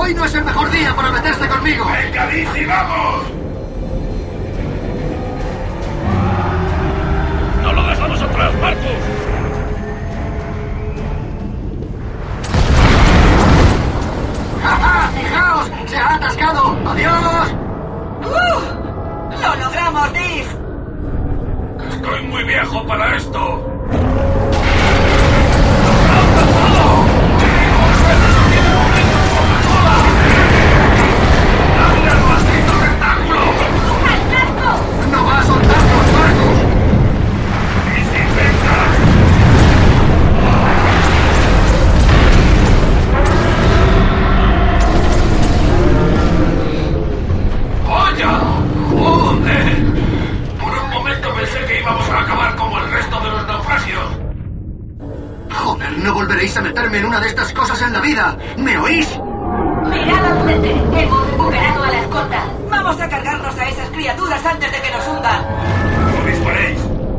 Hoy no es el mejor día para meterse conmigo. ¡Venga, Dizzy, vamos! ¡No lo dejamos atrás, Marcus! ¡Ja, ja! ¡Fijaos! ¡Se ha atascado! ¡Adiós! ¡Uh! ¡Lo logramos, Diz! Estoy muy viejo para esto. ¡No va a soltarnos, Marcus! ¡Dizzy, venga! ¡Vaya! ¡Joder! Por un momento pensé que íbamos a acabar como el resto de los naufragios. Joder, no volveréis a meterme en una de estas cosas en la vida. ¿Me oís? ¡Mirad al frente! ¡Hemos recuperado a la escolta! ¡Vamos a cargarnos a esas criaturas antes de que nos hundan! ¡No disparéis!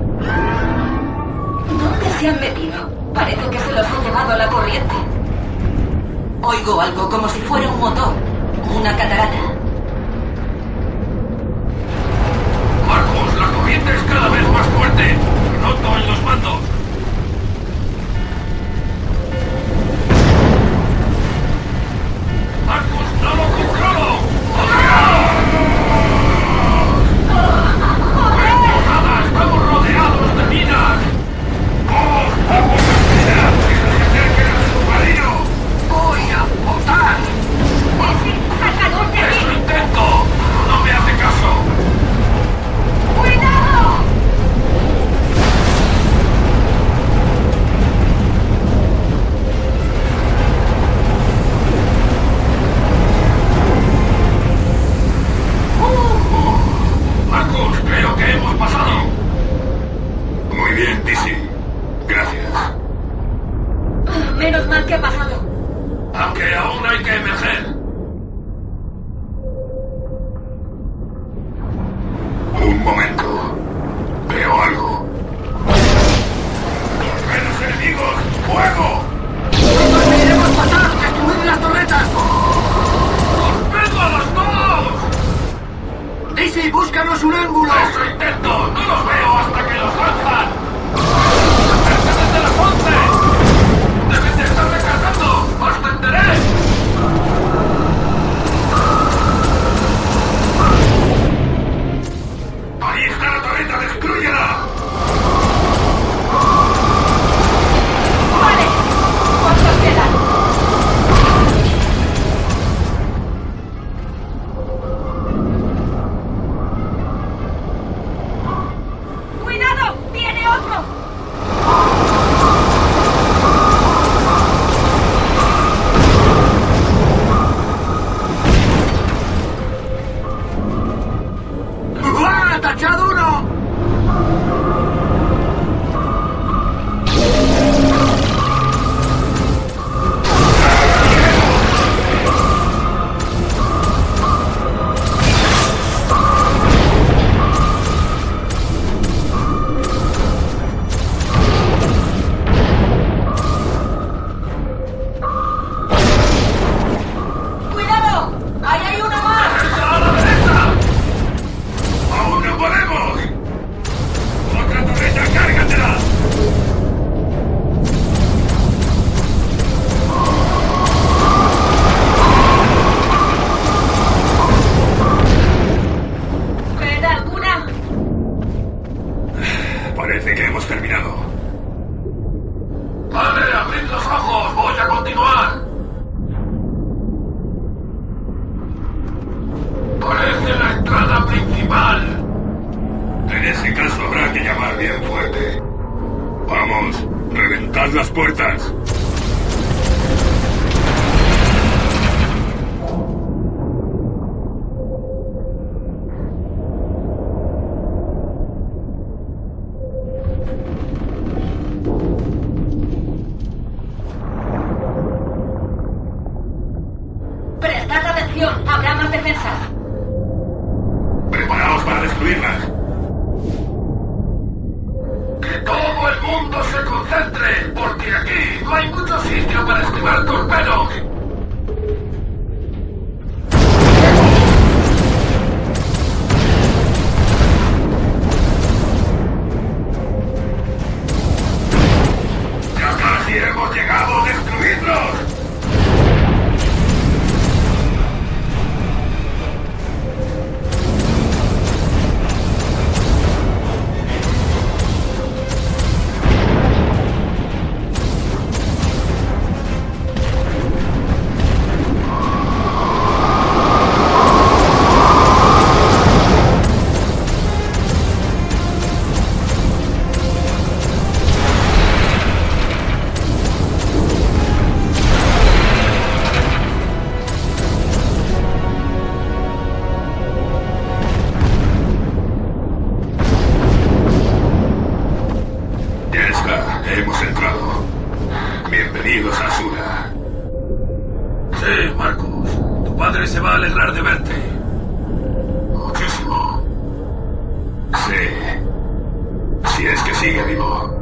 ¿Dónde se han metido? Parece que se los ha llevado a la corriente. Oigo algo como si fuera un motor. Una catarata. Marcus, la corriente es cada vez más fuerte. Lo noto en los mandos. Marcus, no lo controlo. ¡Nada! ¡Estamos rodeados de minas! ¡Vamos! ¡Vamos! ¡Que se acerquen al submarino! ¡Voy a botar! ¡Sácanos de aquí! ¡Eso intento! ¡No me hace caso! ¡Cuidado! Marcus, creo que hemos pasado. Muy bien, Dizzy. Gracias. Menos mal que ha pasado. Aunque aún hay que emerger. Un momento. Veo algo. ¡Torpedos enemigos! ¡Fuego! ¡No conseguiremos pasar! ¡Destruid las torretas! ¡Torpedo a los dos! Dizzy, búscanos un ángulo. ¡Eso intento! ¡No los veo hasta que los lanzan! ¡Cerca desde las once! ¡Deben de estar recargando! ¡Os tenderé! ¡Ahí está la torreta! ¡Destrúyela! ¡Vale! ¿Cuántos quedan? ¡Cuidado! ¡Viene otro! ¡Ah! ¡Tachado uno! ¡Cuidado! ¡Ahí hay uno más! ¡A la derecha! ¡Aún no podemos! ¡Otra torreta, cárgatela! ¿Queda alguna? Parece que hemos terminado. Vale, abrid los ojos, voy a continuar. Parece la entrada principal. En ese caso habrá que llamar bien fuerte. Vamos, reventad las puertas. Prestad atención, habrá más defensas. Preparaos para destruirlas. ¡Que todo el mundo se concentre! Porque aquí no hay mucho sitio para esquivar torpedos. padre se va a alegrar de verte. Muchísimo. Sí. Si es que sigue vivo.